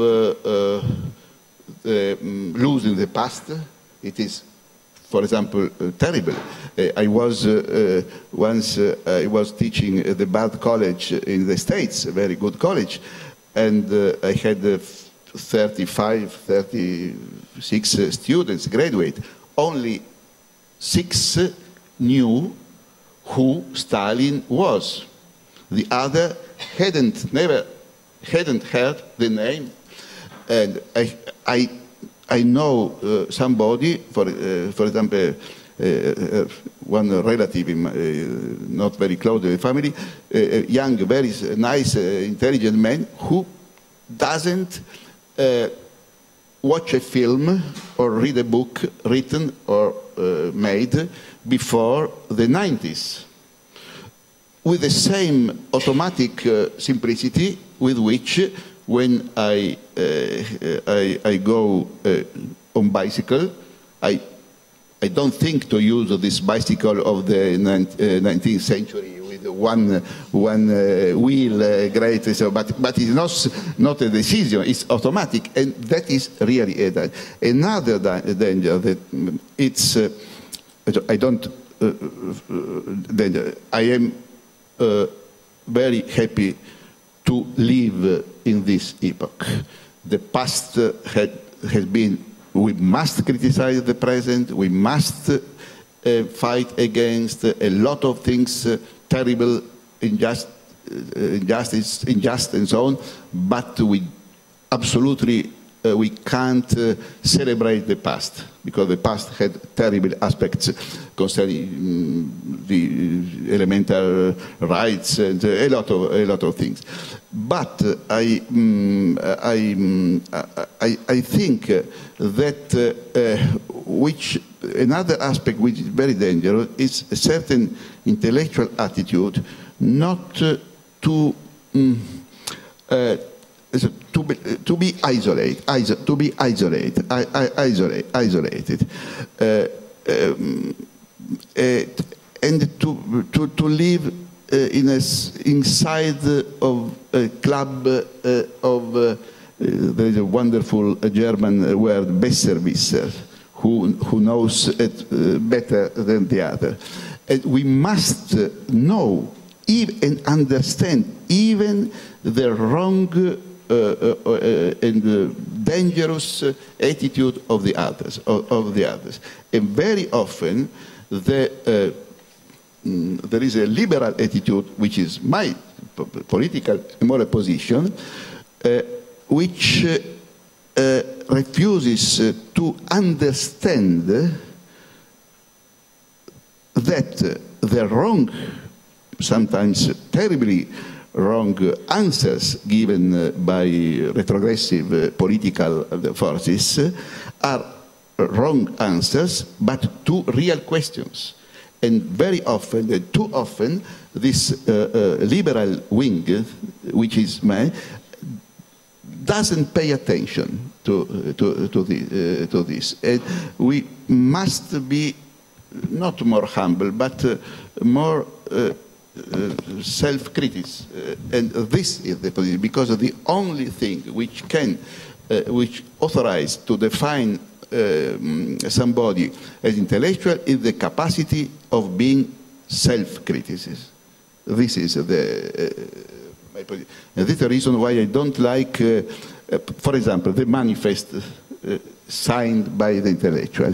losing the past. It is, for example, terrible. I was I was teaching at the Bard College in the States, a very good college, and I had 35, 36 students graduate. Only 6 knew who Stalin was. The other never heard the name. And I know somebody, for example, one relative, not very close to the family, a young, very nice, intelligent man who doesn't watch a film or read a book written or made before the 90s, with the same automatic simplicity with which, when I go on bicycle, I don't think to use this bicycle of the 19th century with one wheel, but it's not a decision, it's automatic, and that is really a danger. Another danger that it's, I am very happy to live in this epoch. The past has been, we must criticize the present, we must fight against a lot of things, terrible, unjust and so on, but we absolutely we can't celebrate the past, because the past had terrible aspects concerning the elemental rights and a lot of things. But I think that another aspect which is very dangerous is a certain intellectual attitude not to be isolated, and to live inside of a club of there is a wonderful German word, Besserwisser, who knows it better than the other. And we must know and understand even the wrong and dangerous attitude of the others. And very often there is a liberal attitude, which is my political and moral position, which refuses to understand that the wrong, sometimes terribly wrong answers given by retrogressive political forces are wrong answers, but to real questions. And very often, too often, this liberal wing, which is mine, doesn't pay attention to this. And we must be not more humble, but more self-critical. And this is the position, because the only thing which can, which authorized to define somebody as intellectual is the capacity of being self-critical. This is my position. And this is the reason why I don't like, for example, the manifest signed by the intellectual.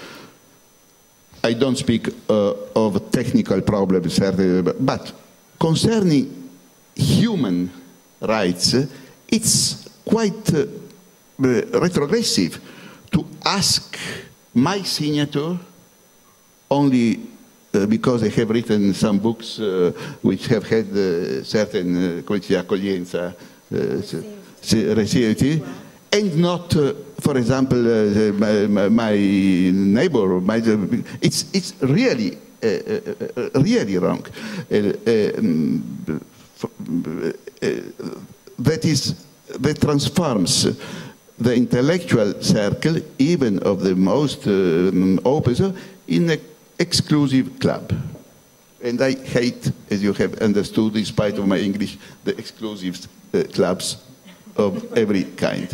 I don't speak of technical problems, certainly, but concerning human rights, it's quite retrogressive to ask my signature only because I have written some books which have had certain accoglienza, received, and not, for example, my neighbor. It's really, really wrong. That transforms the intellectual circle, even of the most open, in an exclusive club. And I hate, as you have understood, in spite of my English, the exclusive clubs of every kind.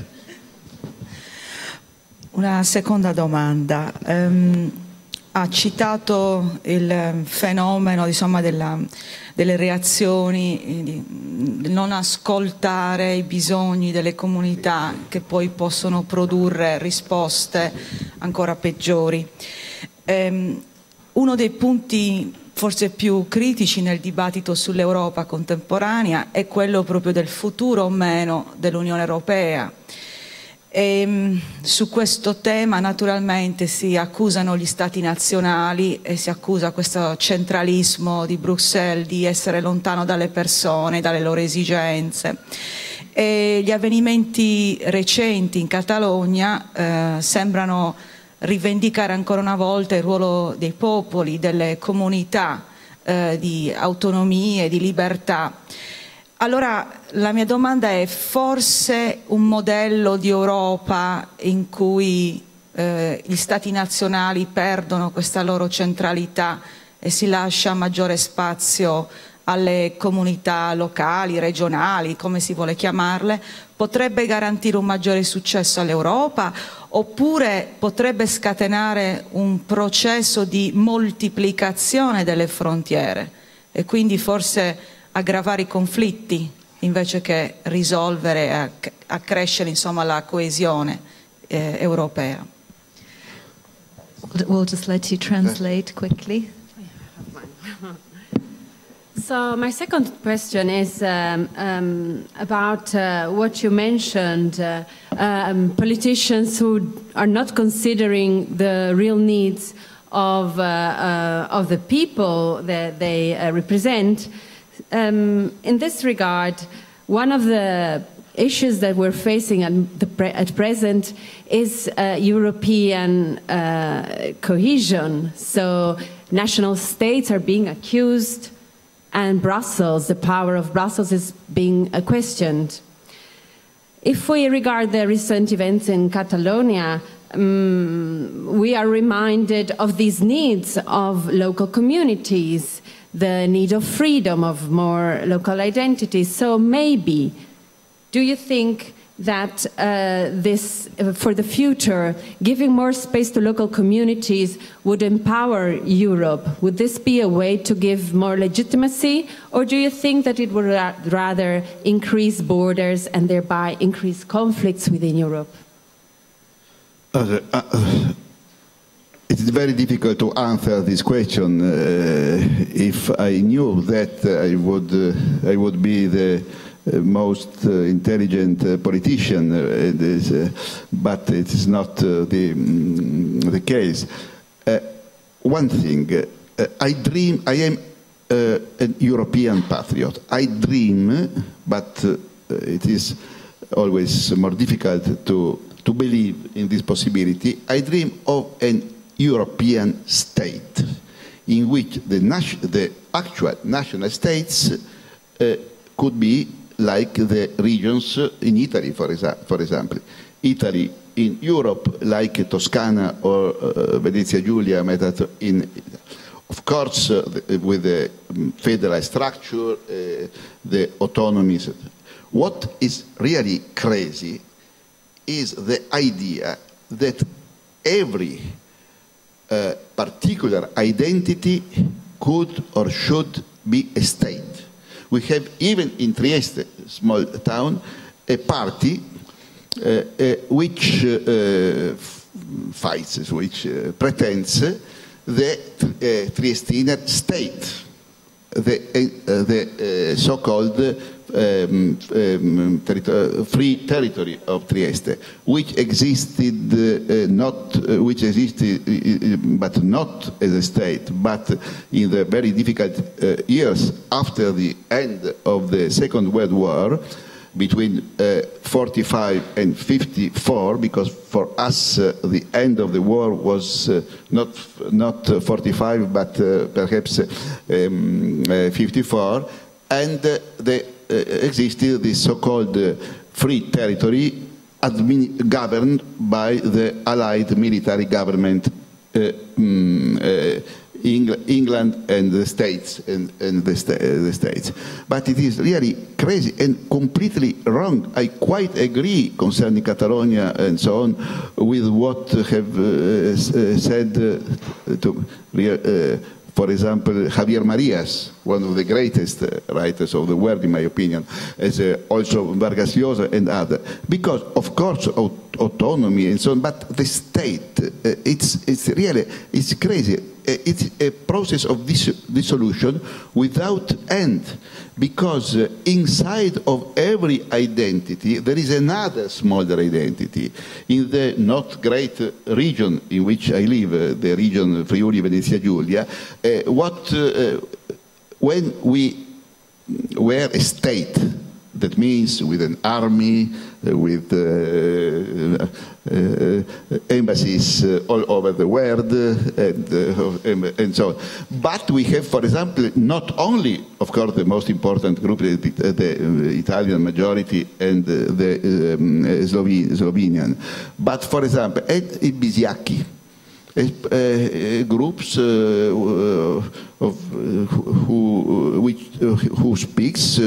Una seconda domanda. Ha citato il fenomeno, insomma, delle reazioni, di non ascoltare i bisogni delle comunità che poi possono produrre risposte ancora peggiori. Uno dei punti forse più critici nel dibattito sull'Europa contemporanea è quello proprio del futuro o meno dell'Unione Europea. E su questo tema naturalmente si accusano gli stati nazionali e si accusa questo centralismo di Bruxelles di essere lontano dalle persone, dalle loro esigenze. E gli avvenimenti recenti in Catalogna sembrano rivendicare ancora una volta il ruolo dei popoli, delle comunità, di autonomia e di libertà. Allora la mia domanda è: forse un modello di Europa in cui gli stati nazionali perdono questa loro centralità e si lascia maggiore spazio alle comunità locali, regionali, come si vuole chiamarle, potrebbe garantire un maggiore successo all'Europa, oppure potrebbe scatenare un processo di moltiplicazione delle frontiere e quindi forse aggravare i conflitti invece che risolvere e accrescere, insomma, la coesione europea? We'll just let you translate quickly. So my second question is about what you mentioned, politicians who are not considering the real needs of the people that they represent. In this regard, one of the issues that we're facing at present is European cohesion. So national states are being accused, and Brussels, the power of Brussels, is being questioned. If we regard the recent events in Catalonia, we are reminded of these needs of local communities, the need of freedom, of more local identities. So maybe, do you think that this, for the future, giving more space to local communities would empower Europe? Would this be a way to give more legitimacy? Or do you think that it would rather increase borders and thereby increase conflicts within Europe? It's It's very difficult to answer this question. If I knew that, I would be the most intelligent politician, but it is not the case. One thing, I am a European patriot. I dream, but it is always more difficult to believe in this possibility. I dream of an European state in which the actual national states could be like the regions in Italy, for example. Italy in Europe, like Toscana or Venezia Giulia, of course, with the federal structure, the autonomies. What is really crazy is the idea that every particular identity could or should be a state. We have even in Trieste, small town, a party which fights, which pretends the Triestiner state, the so-called free territory of Trieste, which existed but not as a state, but in the very difficult years after the end of the Second World War, between 45 and 54, because for us the end of the war was not 45, but perhaps 54, and existed this so-called free territory governed by the Allied military government, England and the States, the States. But it is really crazy and completely wrong. I quite agree concerning Catalonia and so on with what have said for example, Javier Marías, one of the greatest writers of the world, in my opinion, as also Vargas Llosa and others. Because, of course, autonomy and so on, but the state, it's crazy. It's a process of dissolution without end, because inside of every identity there is another smaller identity. In the not great region in which I live, the region Friuli Venezia Giulia, when we were a state, that means with an army, with embassies all over the world, and so on. But we have, for example, not only, of course, the most important group, the Italian majority and the Slovenian, but, for example, in Bisiacchi, groups who speaks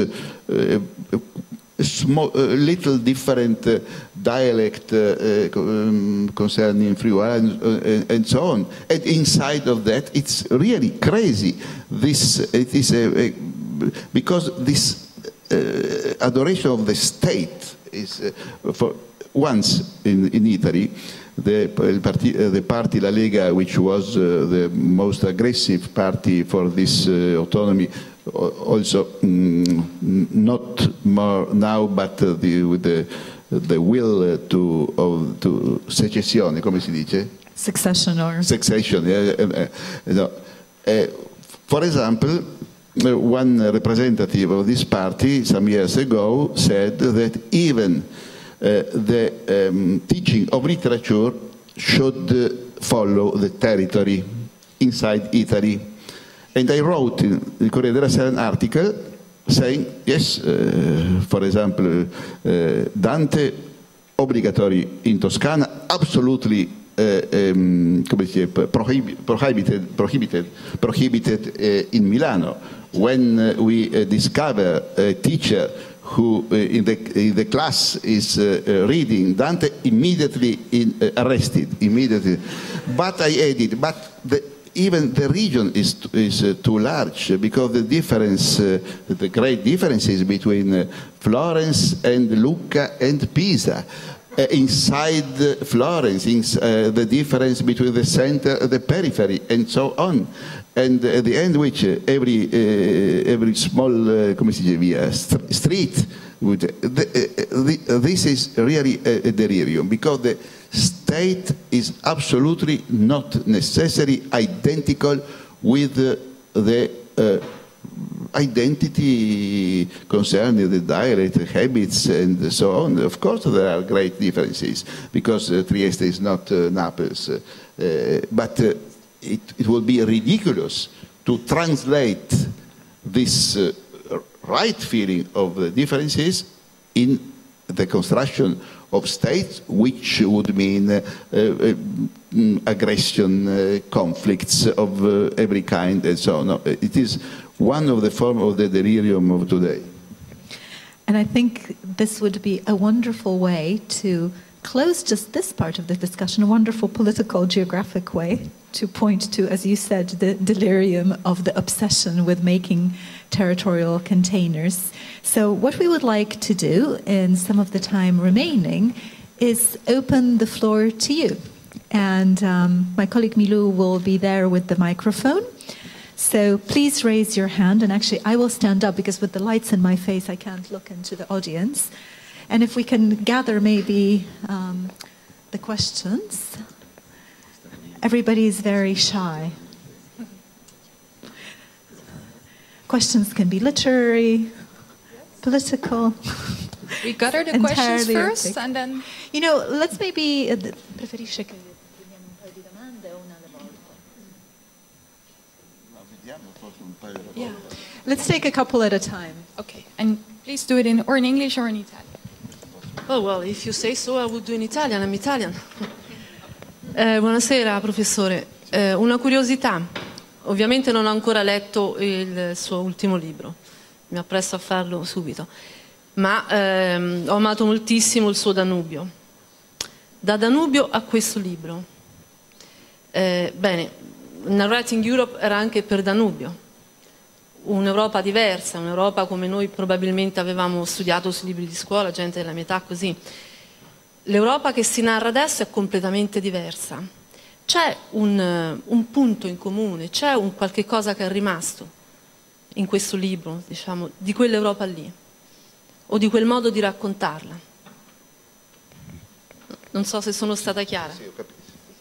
little different dialect concerning Friuli and so on. And inside of that, it's really crazy. It is because this adoration of the state is for once in Italy. The party La Lega, which was the most aggressive party for this autonomy, also not more now, but with the will to secessione, come si dice? Succession or... Succession, for example, one representative of this party some years ago said that even the teaching of literature should follow the territory inside Italy. And I wrote in the Corriere della Sera an article saying, yes, for example, Dante, obligatory in Toscana, absolutely prohibited in Milano. When we discover a teacher who in the class is reading Dante, immediately arrested, immediately. But I added, even the region is too large, because the difference, the great differences between Florence and Lucca and Pisa. inside Florence, the difference between the center and the periphery, and so on. And at the end, which every small street would, this is really a delirium, because the state is absolutely not necessarily identical with the identity concerning the dialect, habits, and so on. Of course, there are great differences, because Trieste is not Naples. But it would be ridiculous to translate this right feeling of the differences in the construction of states, which would mean aggression, conflicts of every kind, and so on. No, it is one of the forms of the delirium of today. And I think this would be a wonderful way to close just this part of the discussion, a wonderful political, geographic way to point to, as you said, the delirium of the obsession with making territorial containers. So what we would like to do in some of the time remaining is open the floor to you. And my colleague Milou will be there with the microphone. So please raise your hand, and actually I will stand up because with the lights in my face I can't look into the audience. And if we can gather maybe the questions. Everybody is very shy. Questions can be literary, political. We gather the questions first and then... You know, let's maybe... Preferisce che prendiamo un paio di domande o una alla volta? Yeah. Let's take a couple at a time. Okay, and please do it in English or in Italian. Oh, well, if you say so, I will do in Italian. I'm Italian. Buonasera, professore. Una curiosità. Ovviamente non ho ancora letto il suo ultimo libro. Mi appresto a farlo subito. Ma ho amato moltissimo il suo Danubio. Da Danubio a questo libro. Bene, Narrating Europe era anche per Danubio. Un'Europa diversa, un'Europa come noi probabilmente avevamo studiato sui libri di scuola, gente della mia età così. L'Europa che si narra adesso è completamente diversa. C'è un punto in comune, c'è un qualche cosa che è rimasto in questo libro, diciamo, di quell'Europa lì, o di quel modo di raccontarla. Non so se sono stata chiara. Sì, ho capito.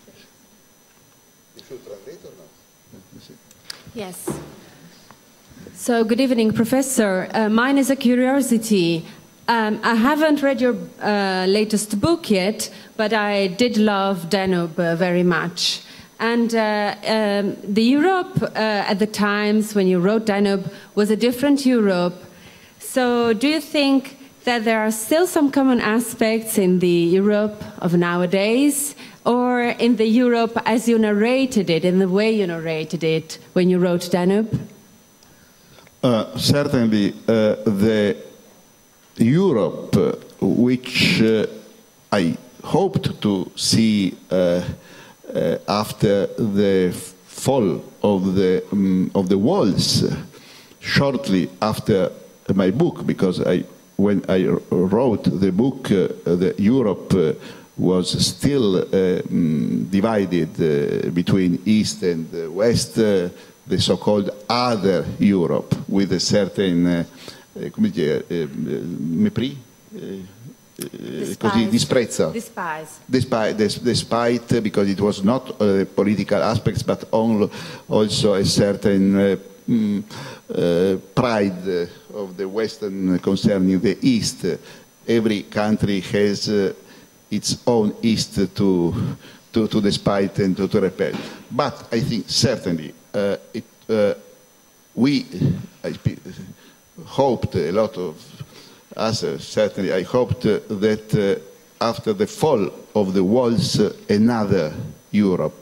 Yes. So, good evening, Professor. Mine is a curiosity. I haven't read your latest book yet, but I did love Danube very much. And the Europe at the times when you wrote Danube was a different Europe. So do you think that there are still some common aspects in the Europe of nowadays, or in the Europe as you narrated it, in the way you narrated it when you wrote Danube? Certainly, the Europe which I hoped to see after the fall of the walls, shortly after my book, because when I wrote the book, the Europe was still divided between East and West, the so-called other Europe, with a certain mépris, così disprezzo. Despite, because it was not political aspects, but also a certain pride of the Western concerning the East. Every country has its own East to despite and to repel. But I think certainly we hoped, a lot of us certainly, I hoped that after the fall of the walls, another Europe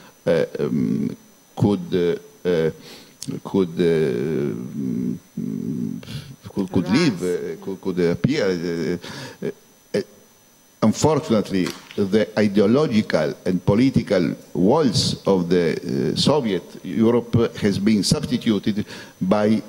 could live, could appear. Unfortunately, the ideological and political walls of the Soviet Europe has been substituted by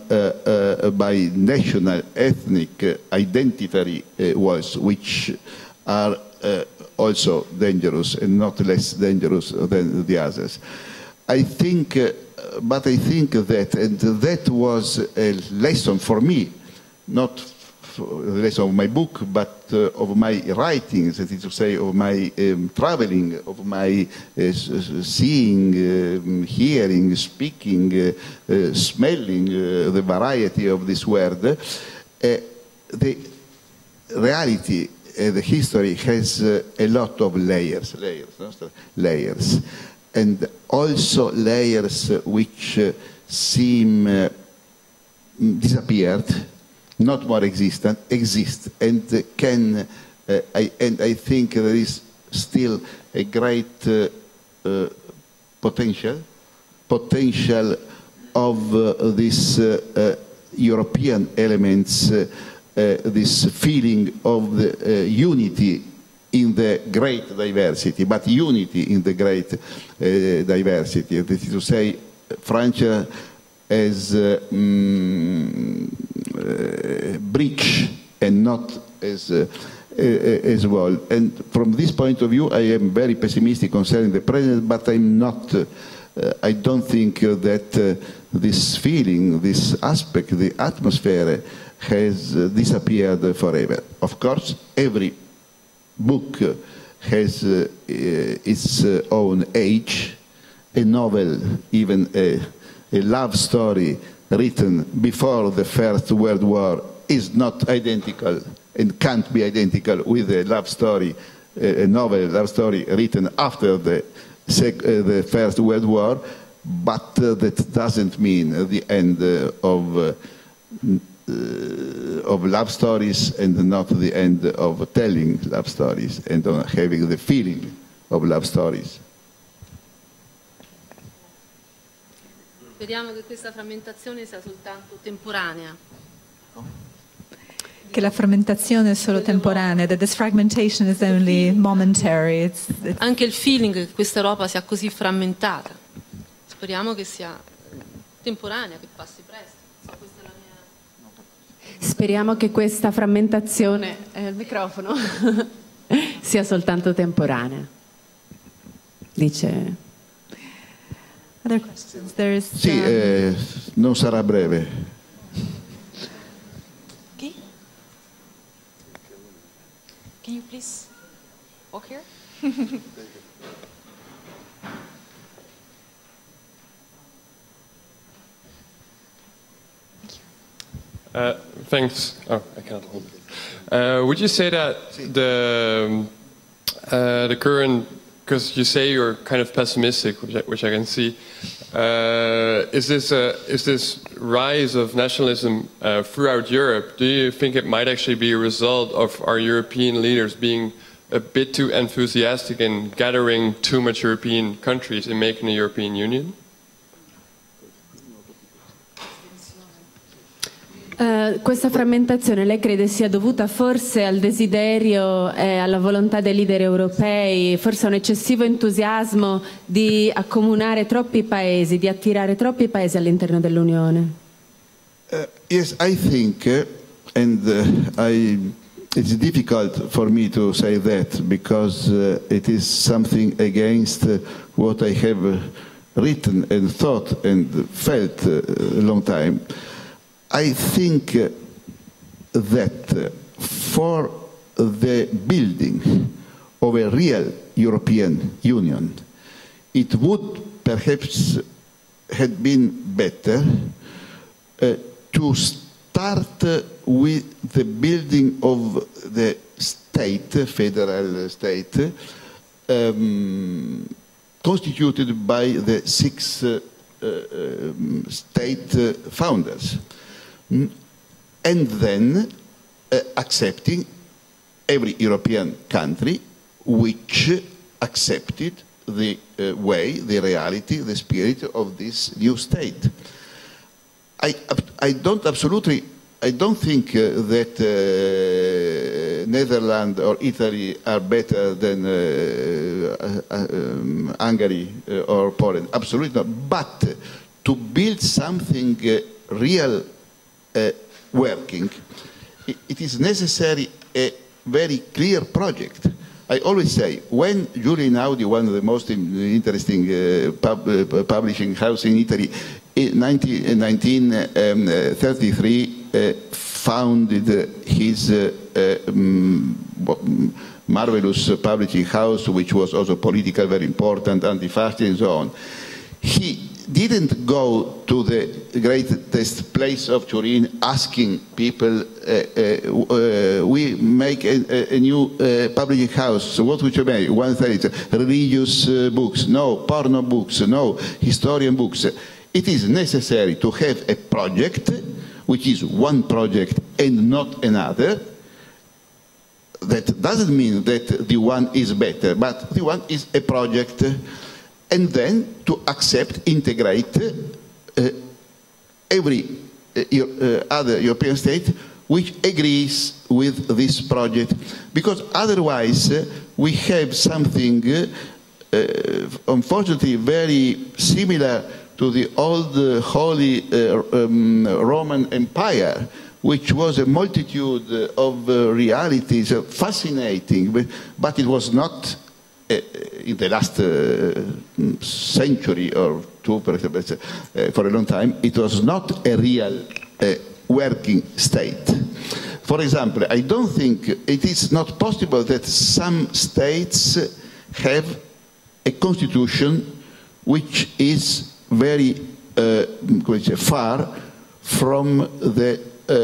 national, ethnic, identitary walls, which are also dangerous and not less dangerous than the others. I think, but I think that, and that was a lesson for me, not the lesson of my book, but of my writings, that is to say, of my traveling, of my seeing, hearing, speaking, smelling the variety of this world. The reality, the history has a lot of layers, and also layers which seem disappeared, not more existent, exist, and can, and I think there is still a great potential of these European elements, this feeling of the unity in the great diversity, but unity in the great diversity. That is to say, Francia as bridge and not as wall. And from this point of view, I am very pessimistic concerning the present, but I'm not. I don't think that this feeling, this aspect, the atmosphere has disappeared forever. Of course, every book has its own age. A novel, even a love story written before the First World War is not identical and can't be identical with a love story, a novel love story written after the First World War, but that doesn't mean the end of love stories and not the end of telling love stories and having the feeling of love stories. Speriamo che questa frammentazione sia soltanto temporanea. Che la frammentazione è solo temporanea, that this fragmentation is only momentary. It's... Anche il feeling che questa Europa sia così frammentata. Speriamo che sia temporanea, che passi presto. Questa è la mia... Speriamo che questa frammentazione, il microfono, sia soltanto temporanea. Dice... Other questions? There's, sì, non sarà breve. Okay. Can you please walk here? Thanks. Oh, I can't hold it. Would you say that the current, because you say you're kind of pessimistic, which I can see, is this rise of nationalism throughout Europe? Do you think it might actually be a result of our European leaders being a bit too enthusiastic in gathering too much European countries and making a European Union? Questa frammentazione lei crede sia dovuta forse al desiderio e alla volontà dei leader europei, forse a un eccessivo entusiasmo di accomunare troppi paesi, di attirare troppi paesi all'interno dell'Unione? Yes, I think, and it's difficult for me to say that because it is something against what I have written and thought and felt a long time. I think that for the building of a real European Union, it would perhaps have been better to start with the building of the state, federal state, constituted by the 6 state founders. And then accepting every European country which accepted the way, the reality, the spirit of this new state. I don't think that Netherlands or Italy are better than Hungary or Poland. Absolutely not. But to build something real working, it is necessary a very clear project I always say, when Giulio Einaudi, one of the most interesting publishing house in Italy, in 1933 founded his marvelous publishing house, which was also politically very important, anti-fascist and so on. He didn't go to the greatest place of Turin asking people, we make a new publishing house, so what would you make? One thing, religious books, no, porno books, no, historian books. It is necessary to have a project, which is one project and not another. That doesn't mean that the one is better, but the one is a project. And then to accept, integrate every other European state which agrees with this project. Because otherwise we have something, unfortunately, very similar to the old Holy Roman Empire, which was a multitude of realities, fascinating, but it was not, in the last century or two, perhaps, for a long time, it was not a real working state. For example, I don't think it is not possible that some states have a constitution which is very far from the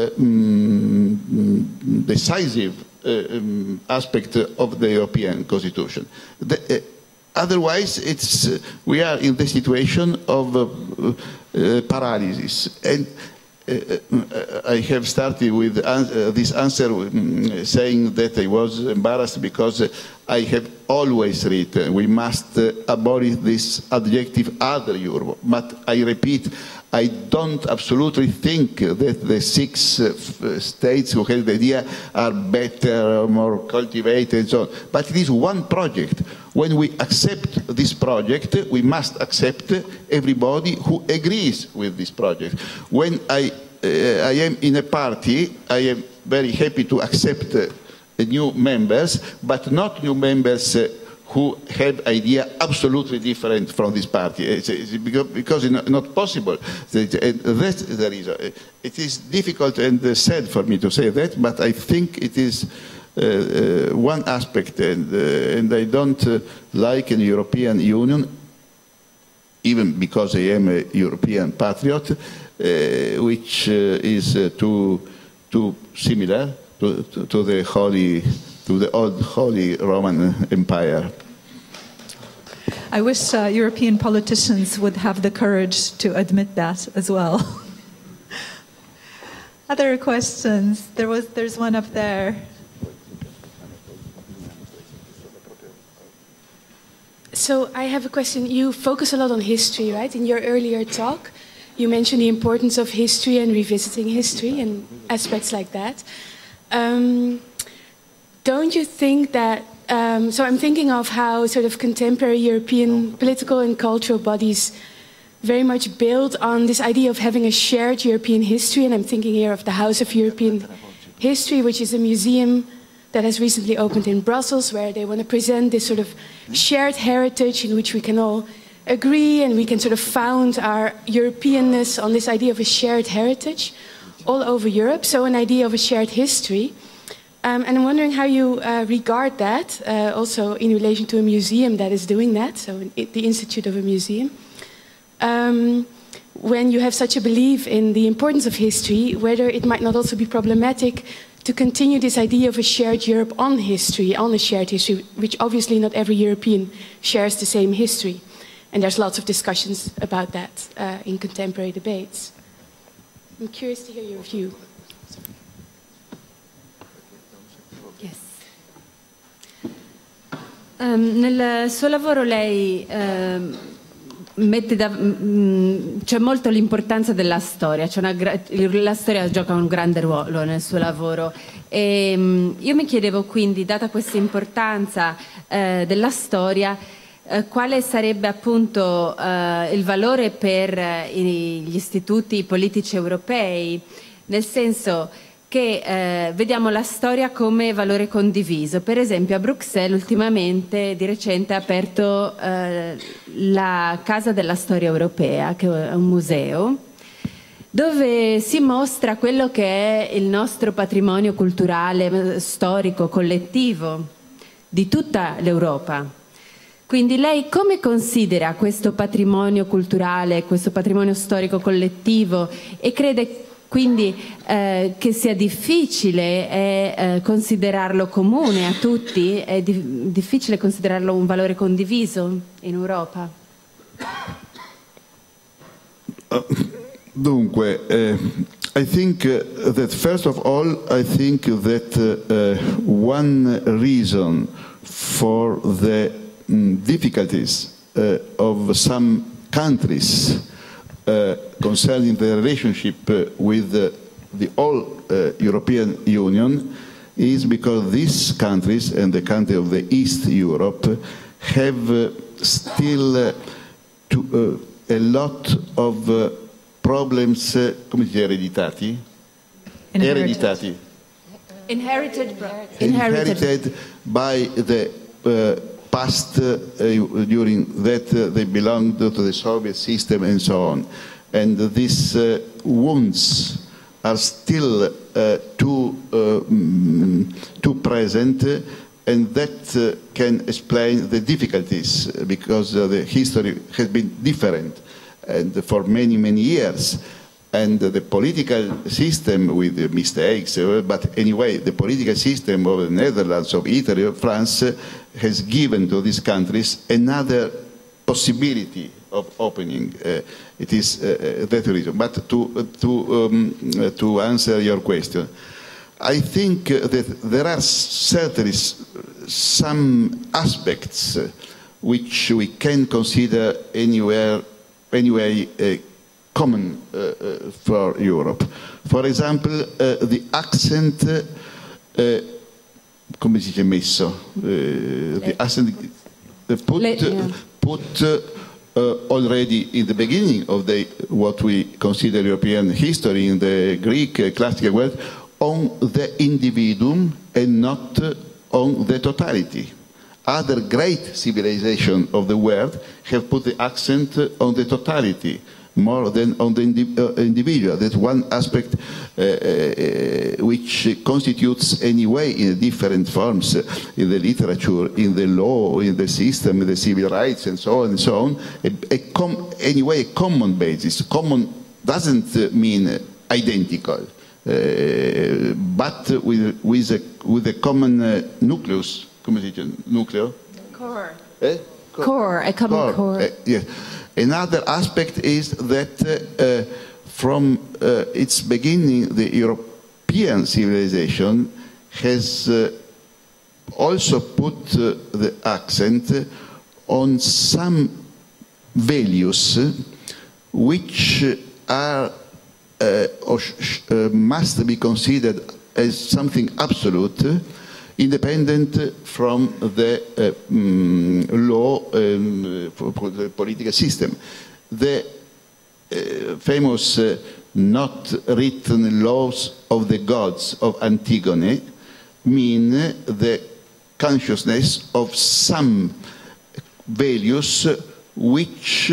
decisive aspect of the European Constitution. Otherwise, we are in the situation of paralysis. And I have started with this answer saying that I was embarrassed because I have always written we must abolish this adjective other Europe. But I repeat, I don't absolutely think that the 6 states who have the idea are better, more cultivated, and so on. But it is one project. When we accept this project, we must accept everybody who agrees with this project. When I am in a party, I am very happy to accept new members, but not new members who have idea absolutely different from this party. It's because it's not possible. That's the reason. It is difficult and sad for me to say that, but I think it is one aspect, and I don't like an European Union, even because I am a European patriot, which is too similar to the old Holy Roman Empire. I wish European politicians would have the courage to admit that as well. Other questions? There's one up there. So I have a question. You focus a lot on history, right? In your earlier talk, you mentioned the importance of history and revisiting history and aspects like that. Don't you think that, so I'm thinking of how sort of contemporary European political and cultural bodies very much build on this idea of having a shared European history, and I'm thinking here of the House of European History, which is a museum that has recently opened in Brussels, where they want to present this sort of shared heritage in which we can all agree and we can sort of found our Europeanness on this idea of a shared heritage all over Europe, so an idea of a shared history. And I'm wondering how you regard that, also in relation to a museum that is doing that, so the Institute of a Museum. When you have such a belief in the importance of history, whether it might not also be problematic to continue this idea of a shared Europe on history, on a shared history, which obviously not every European shares the same history. And there's lots of discussions about that in contemporary debates. I'm curious to hear your view. Yes. Nel suo lavoro lei c'è molto l'importanza della storia, la storia gioca un grande ruolo nel suo lavoro e io mi chiedevo quindi, data questa importanza della storia, quale sarebbe appunto il valore per gli istituti politici europei, nel senso che vediamo la storia come valore condiviso. Per esempio a Bruxelles ultimamente, di recente, ha aperto la Casa della Storia Europea, che è un museo, dove si mostra quello che è il nostro patrimonio culturale, storico, collettivo di tutta l'Europa. Quindi lei come considera questo patrimonio culturale, questo patrimonio storico collettivo, e crede quindi che sia difficile considerarlo comune a tutti? È difficile considerarlo un valore condiviso in Europa? Dunque, I think that first of all, I think that one reason for the difficulties of some countries concerning the relationship with the whole European Union is because these countries and the country of the East Europe have still a lot of problems, come si dice, ereditati? Ereditati. Inherited by the past, during that they belonged to the Soviet system and so on. And these wounds are still too present, and that can explain the difficulties, because the history has been different and for many, many years. And the political system with mistakes, but anyway, the political system of the Netherlands, of Italy, of France, has given to these countries another possibility of opening. It is that reason. But to answer your question, I think that there are certainly some aspects which we can consider anyway common for Europe. For example, the accent, come si dice messo? The accent put already in the beginning of what we consider European history, in the Greek classical world, on the individuum and not on the totality. Other great civilizations of the world have put the accent on the totality more than on the individual. That's one aspect which constitutes anyway in different forms, in the literature, in the law, in the system, in the civil rights, and so on and so on. Anyway, a common basis. Common doesn't mean identical, but with a common nucleus. Come si dice? Nucleo? Core. Core, a common core. Yes. Another aspect is that from its beginning, the European civilization has also put the accent on some values which are or must be considered as something absolute, independent from the law the political system. The famous not written laws of the gods of Antigone mean the consciousness of some values which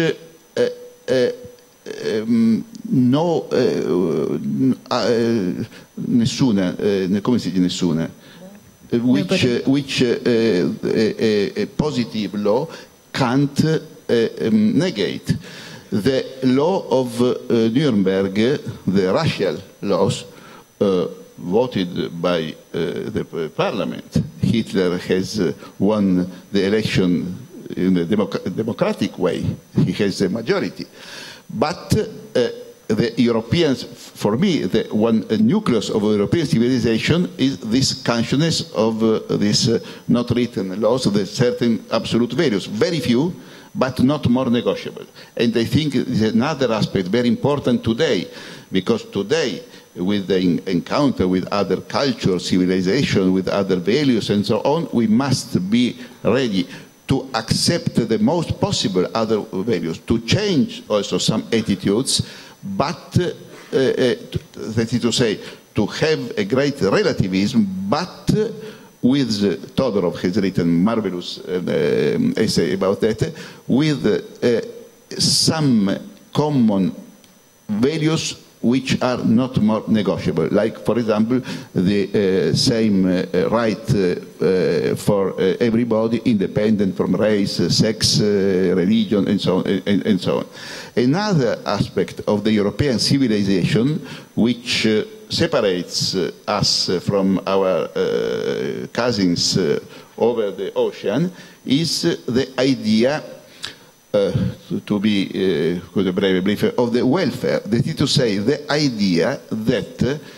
nessuna, come si dice nessuna? Which a positive law can't negate. The law of Nuremberg, the racial laws, voted by the parliament. Hitler has won the election in a democratic way. He has a majority. But the Europeans, for me, the one nucleus of European civilization is this consciousness of this not written laws, of the certain absolute values. Very few, but not more negotiable. And I think it's another aspect very important today, because today, with the encounter with other cultures, civilization, with other values and so on, we must be ready to accept the most possible other values, to change also some attitudes, but that is to say, to have a great relativism, but with Todorov has written marvelous essay about that, with some common values which are not more negotiable, like, for example, the same right for everybody, independent from race, sex, religion, and so on, and so on. Another aspect of the European civilization, which separates us from our cousins over the ocean, is the idea to be brief, of the welfare. That is to say, the idea that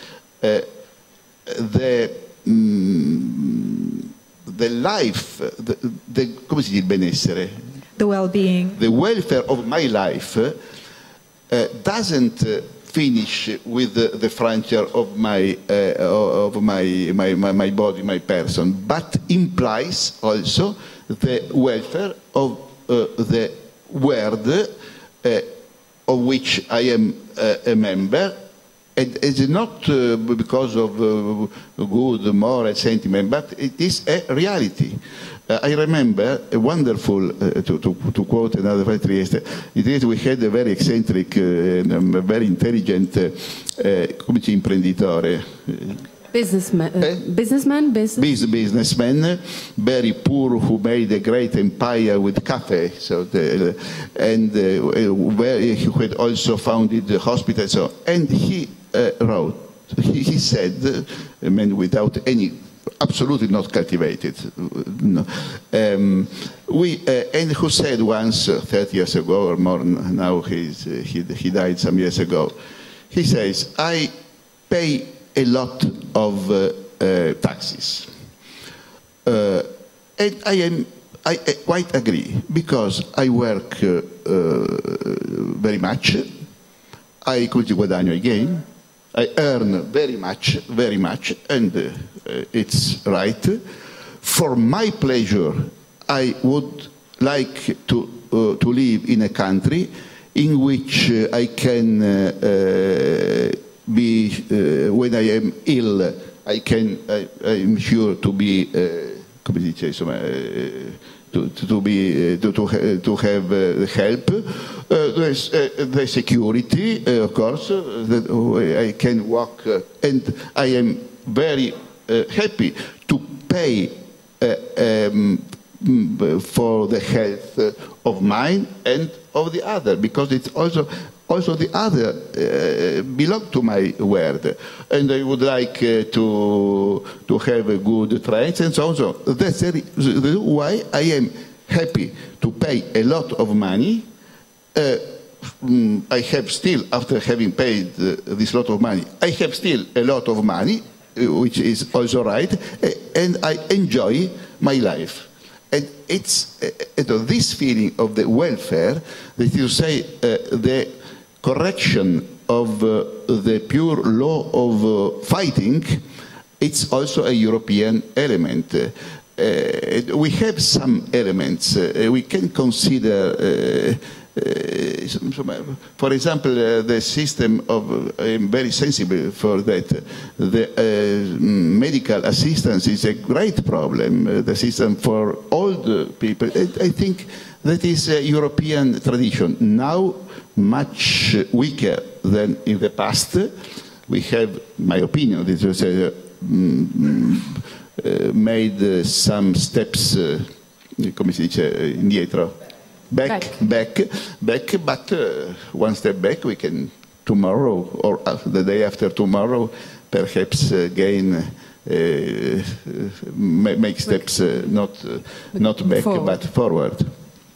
the life, come si dice il benessere? The well-being. The welfare of my life doesn't finish with the frontier of my body, my person, but implies also the welfare of the world of which I am a member, and it's not because of good moral sentiment, but it is a reality. I remember a wonderful, to quote another friend Trieste, in Trieste we had a very eccentric, very intelligent imprenditore. Businessman, businessman, very poor, who made a great empire with cafe. So, where he had also founded the hospital. So, and he wrote, he said, a man without any, absolutely not cultivated, no. And who said once, 30 years ago or more, now he died some years ago. He says, I pay a lot of taxes. And I quite agree, because I work very much, I guadagno again, I earn very much, and it's right. For my pleasure, I would like to live in a country in which I can be, when I am ill, I'm sure to be, come si dice, insomma, to have help. There's the security, of course, that I can walk, and I am very happy to pay for the health of mine and of the other, because it's also the other belong to my world, and I would like to have a good trains and so on. So that's why I am happy to pay a lot of money. I have still, after having paid this lot of money, I have still a lot of money, which is also right, and I enjoy my life. And it's this feeling of the welfare, that you say, the correction of the pure law of fighting, it's also a European element. We have some elements. We can consider, for example, the system of, I'm very sensible for that, the medical assistance is a great problem, the system for old people. I think that is a European tradition. Now, much weaker than in the past. We have, my opinion, this was made some steps, come si dice, indietro, back, but one step back we can tomorrow or the day after tomorrow perhaps gain, make steps not back forward. But forward.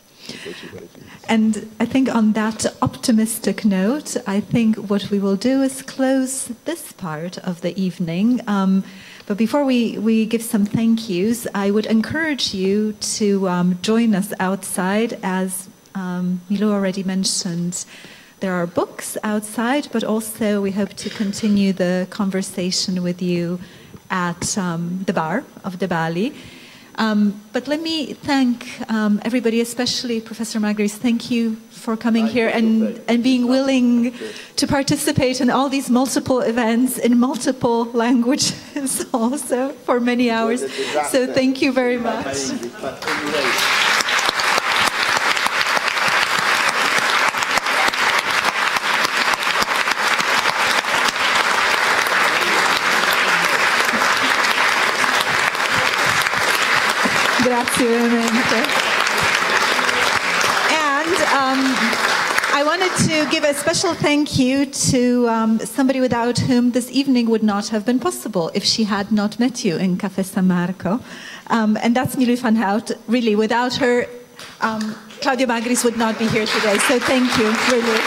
And I think on that optimistic note, I think what we will do is close this part of the evening. But before we give some thank yous, I would encourage you to join us outside. As Milo already mentioned, there are books outside, but also we hope to continue the conversation with you at the bar of the Bali. But let me thank everybody, especially Professor Magris. Thank you for coming here and being willing to participate in all these multiple events in multiple languages also for many hours. So thank you very much. Grazie veramente. And I wanted to give a special thank you to somebody without whom this evening would not have been possible if she had not met you in Café San Marco. And that's Milou van Hout. Really, without her, Claudio Magris would not be here today. So thank you, really.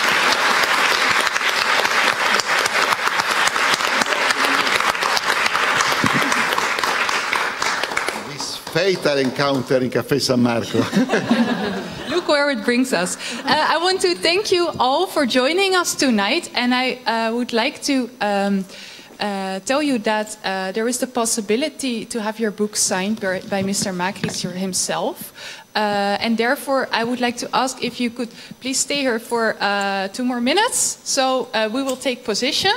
Fatal encounter in Café San Marco. Look where it brings us. I want to thank you all for joining us tonight, and I would like to tell you that there is the possibility to have your book signed by Mr. Magris himself. And therefore, I would like to ask if you could please stay here for 2 more minutes. So we will take position.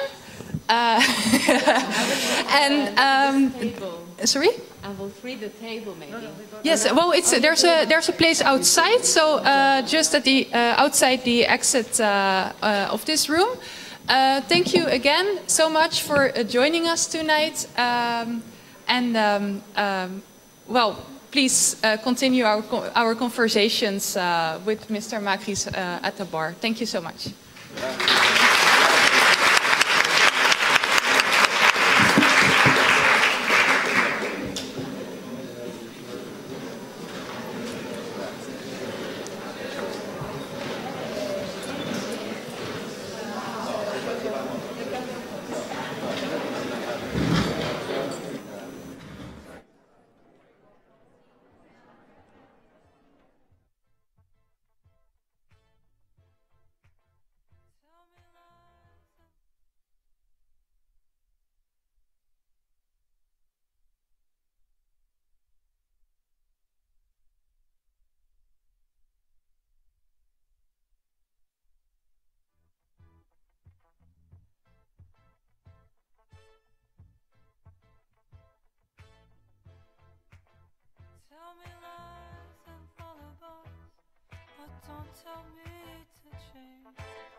Sorry? I will free the table, maybe. Yes, well, there's a place outside, so just at the outside the exit of this room. Thank you again so much for joining us tonight, well, please continue our conversations with Mr. Magris at the bar. Thank you so much. Tell me lies and lullabies, but don't tell me to change.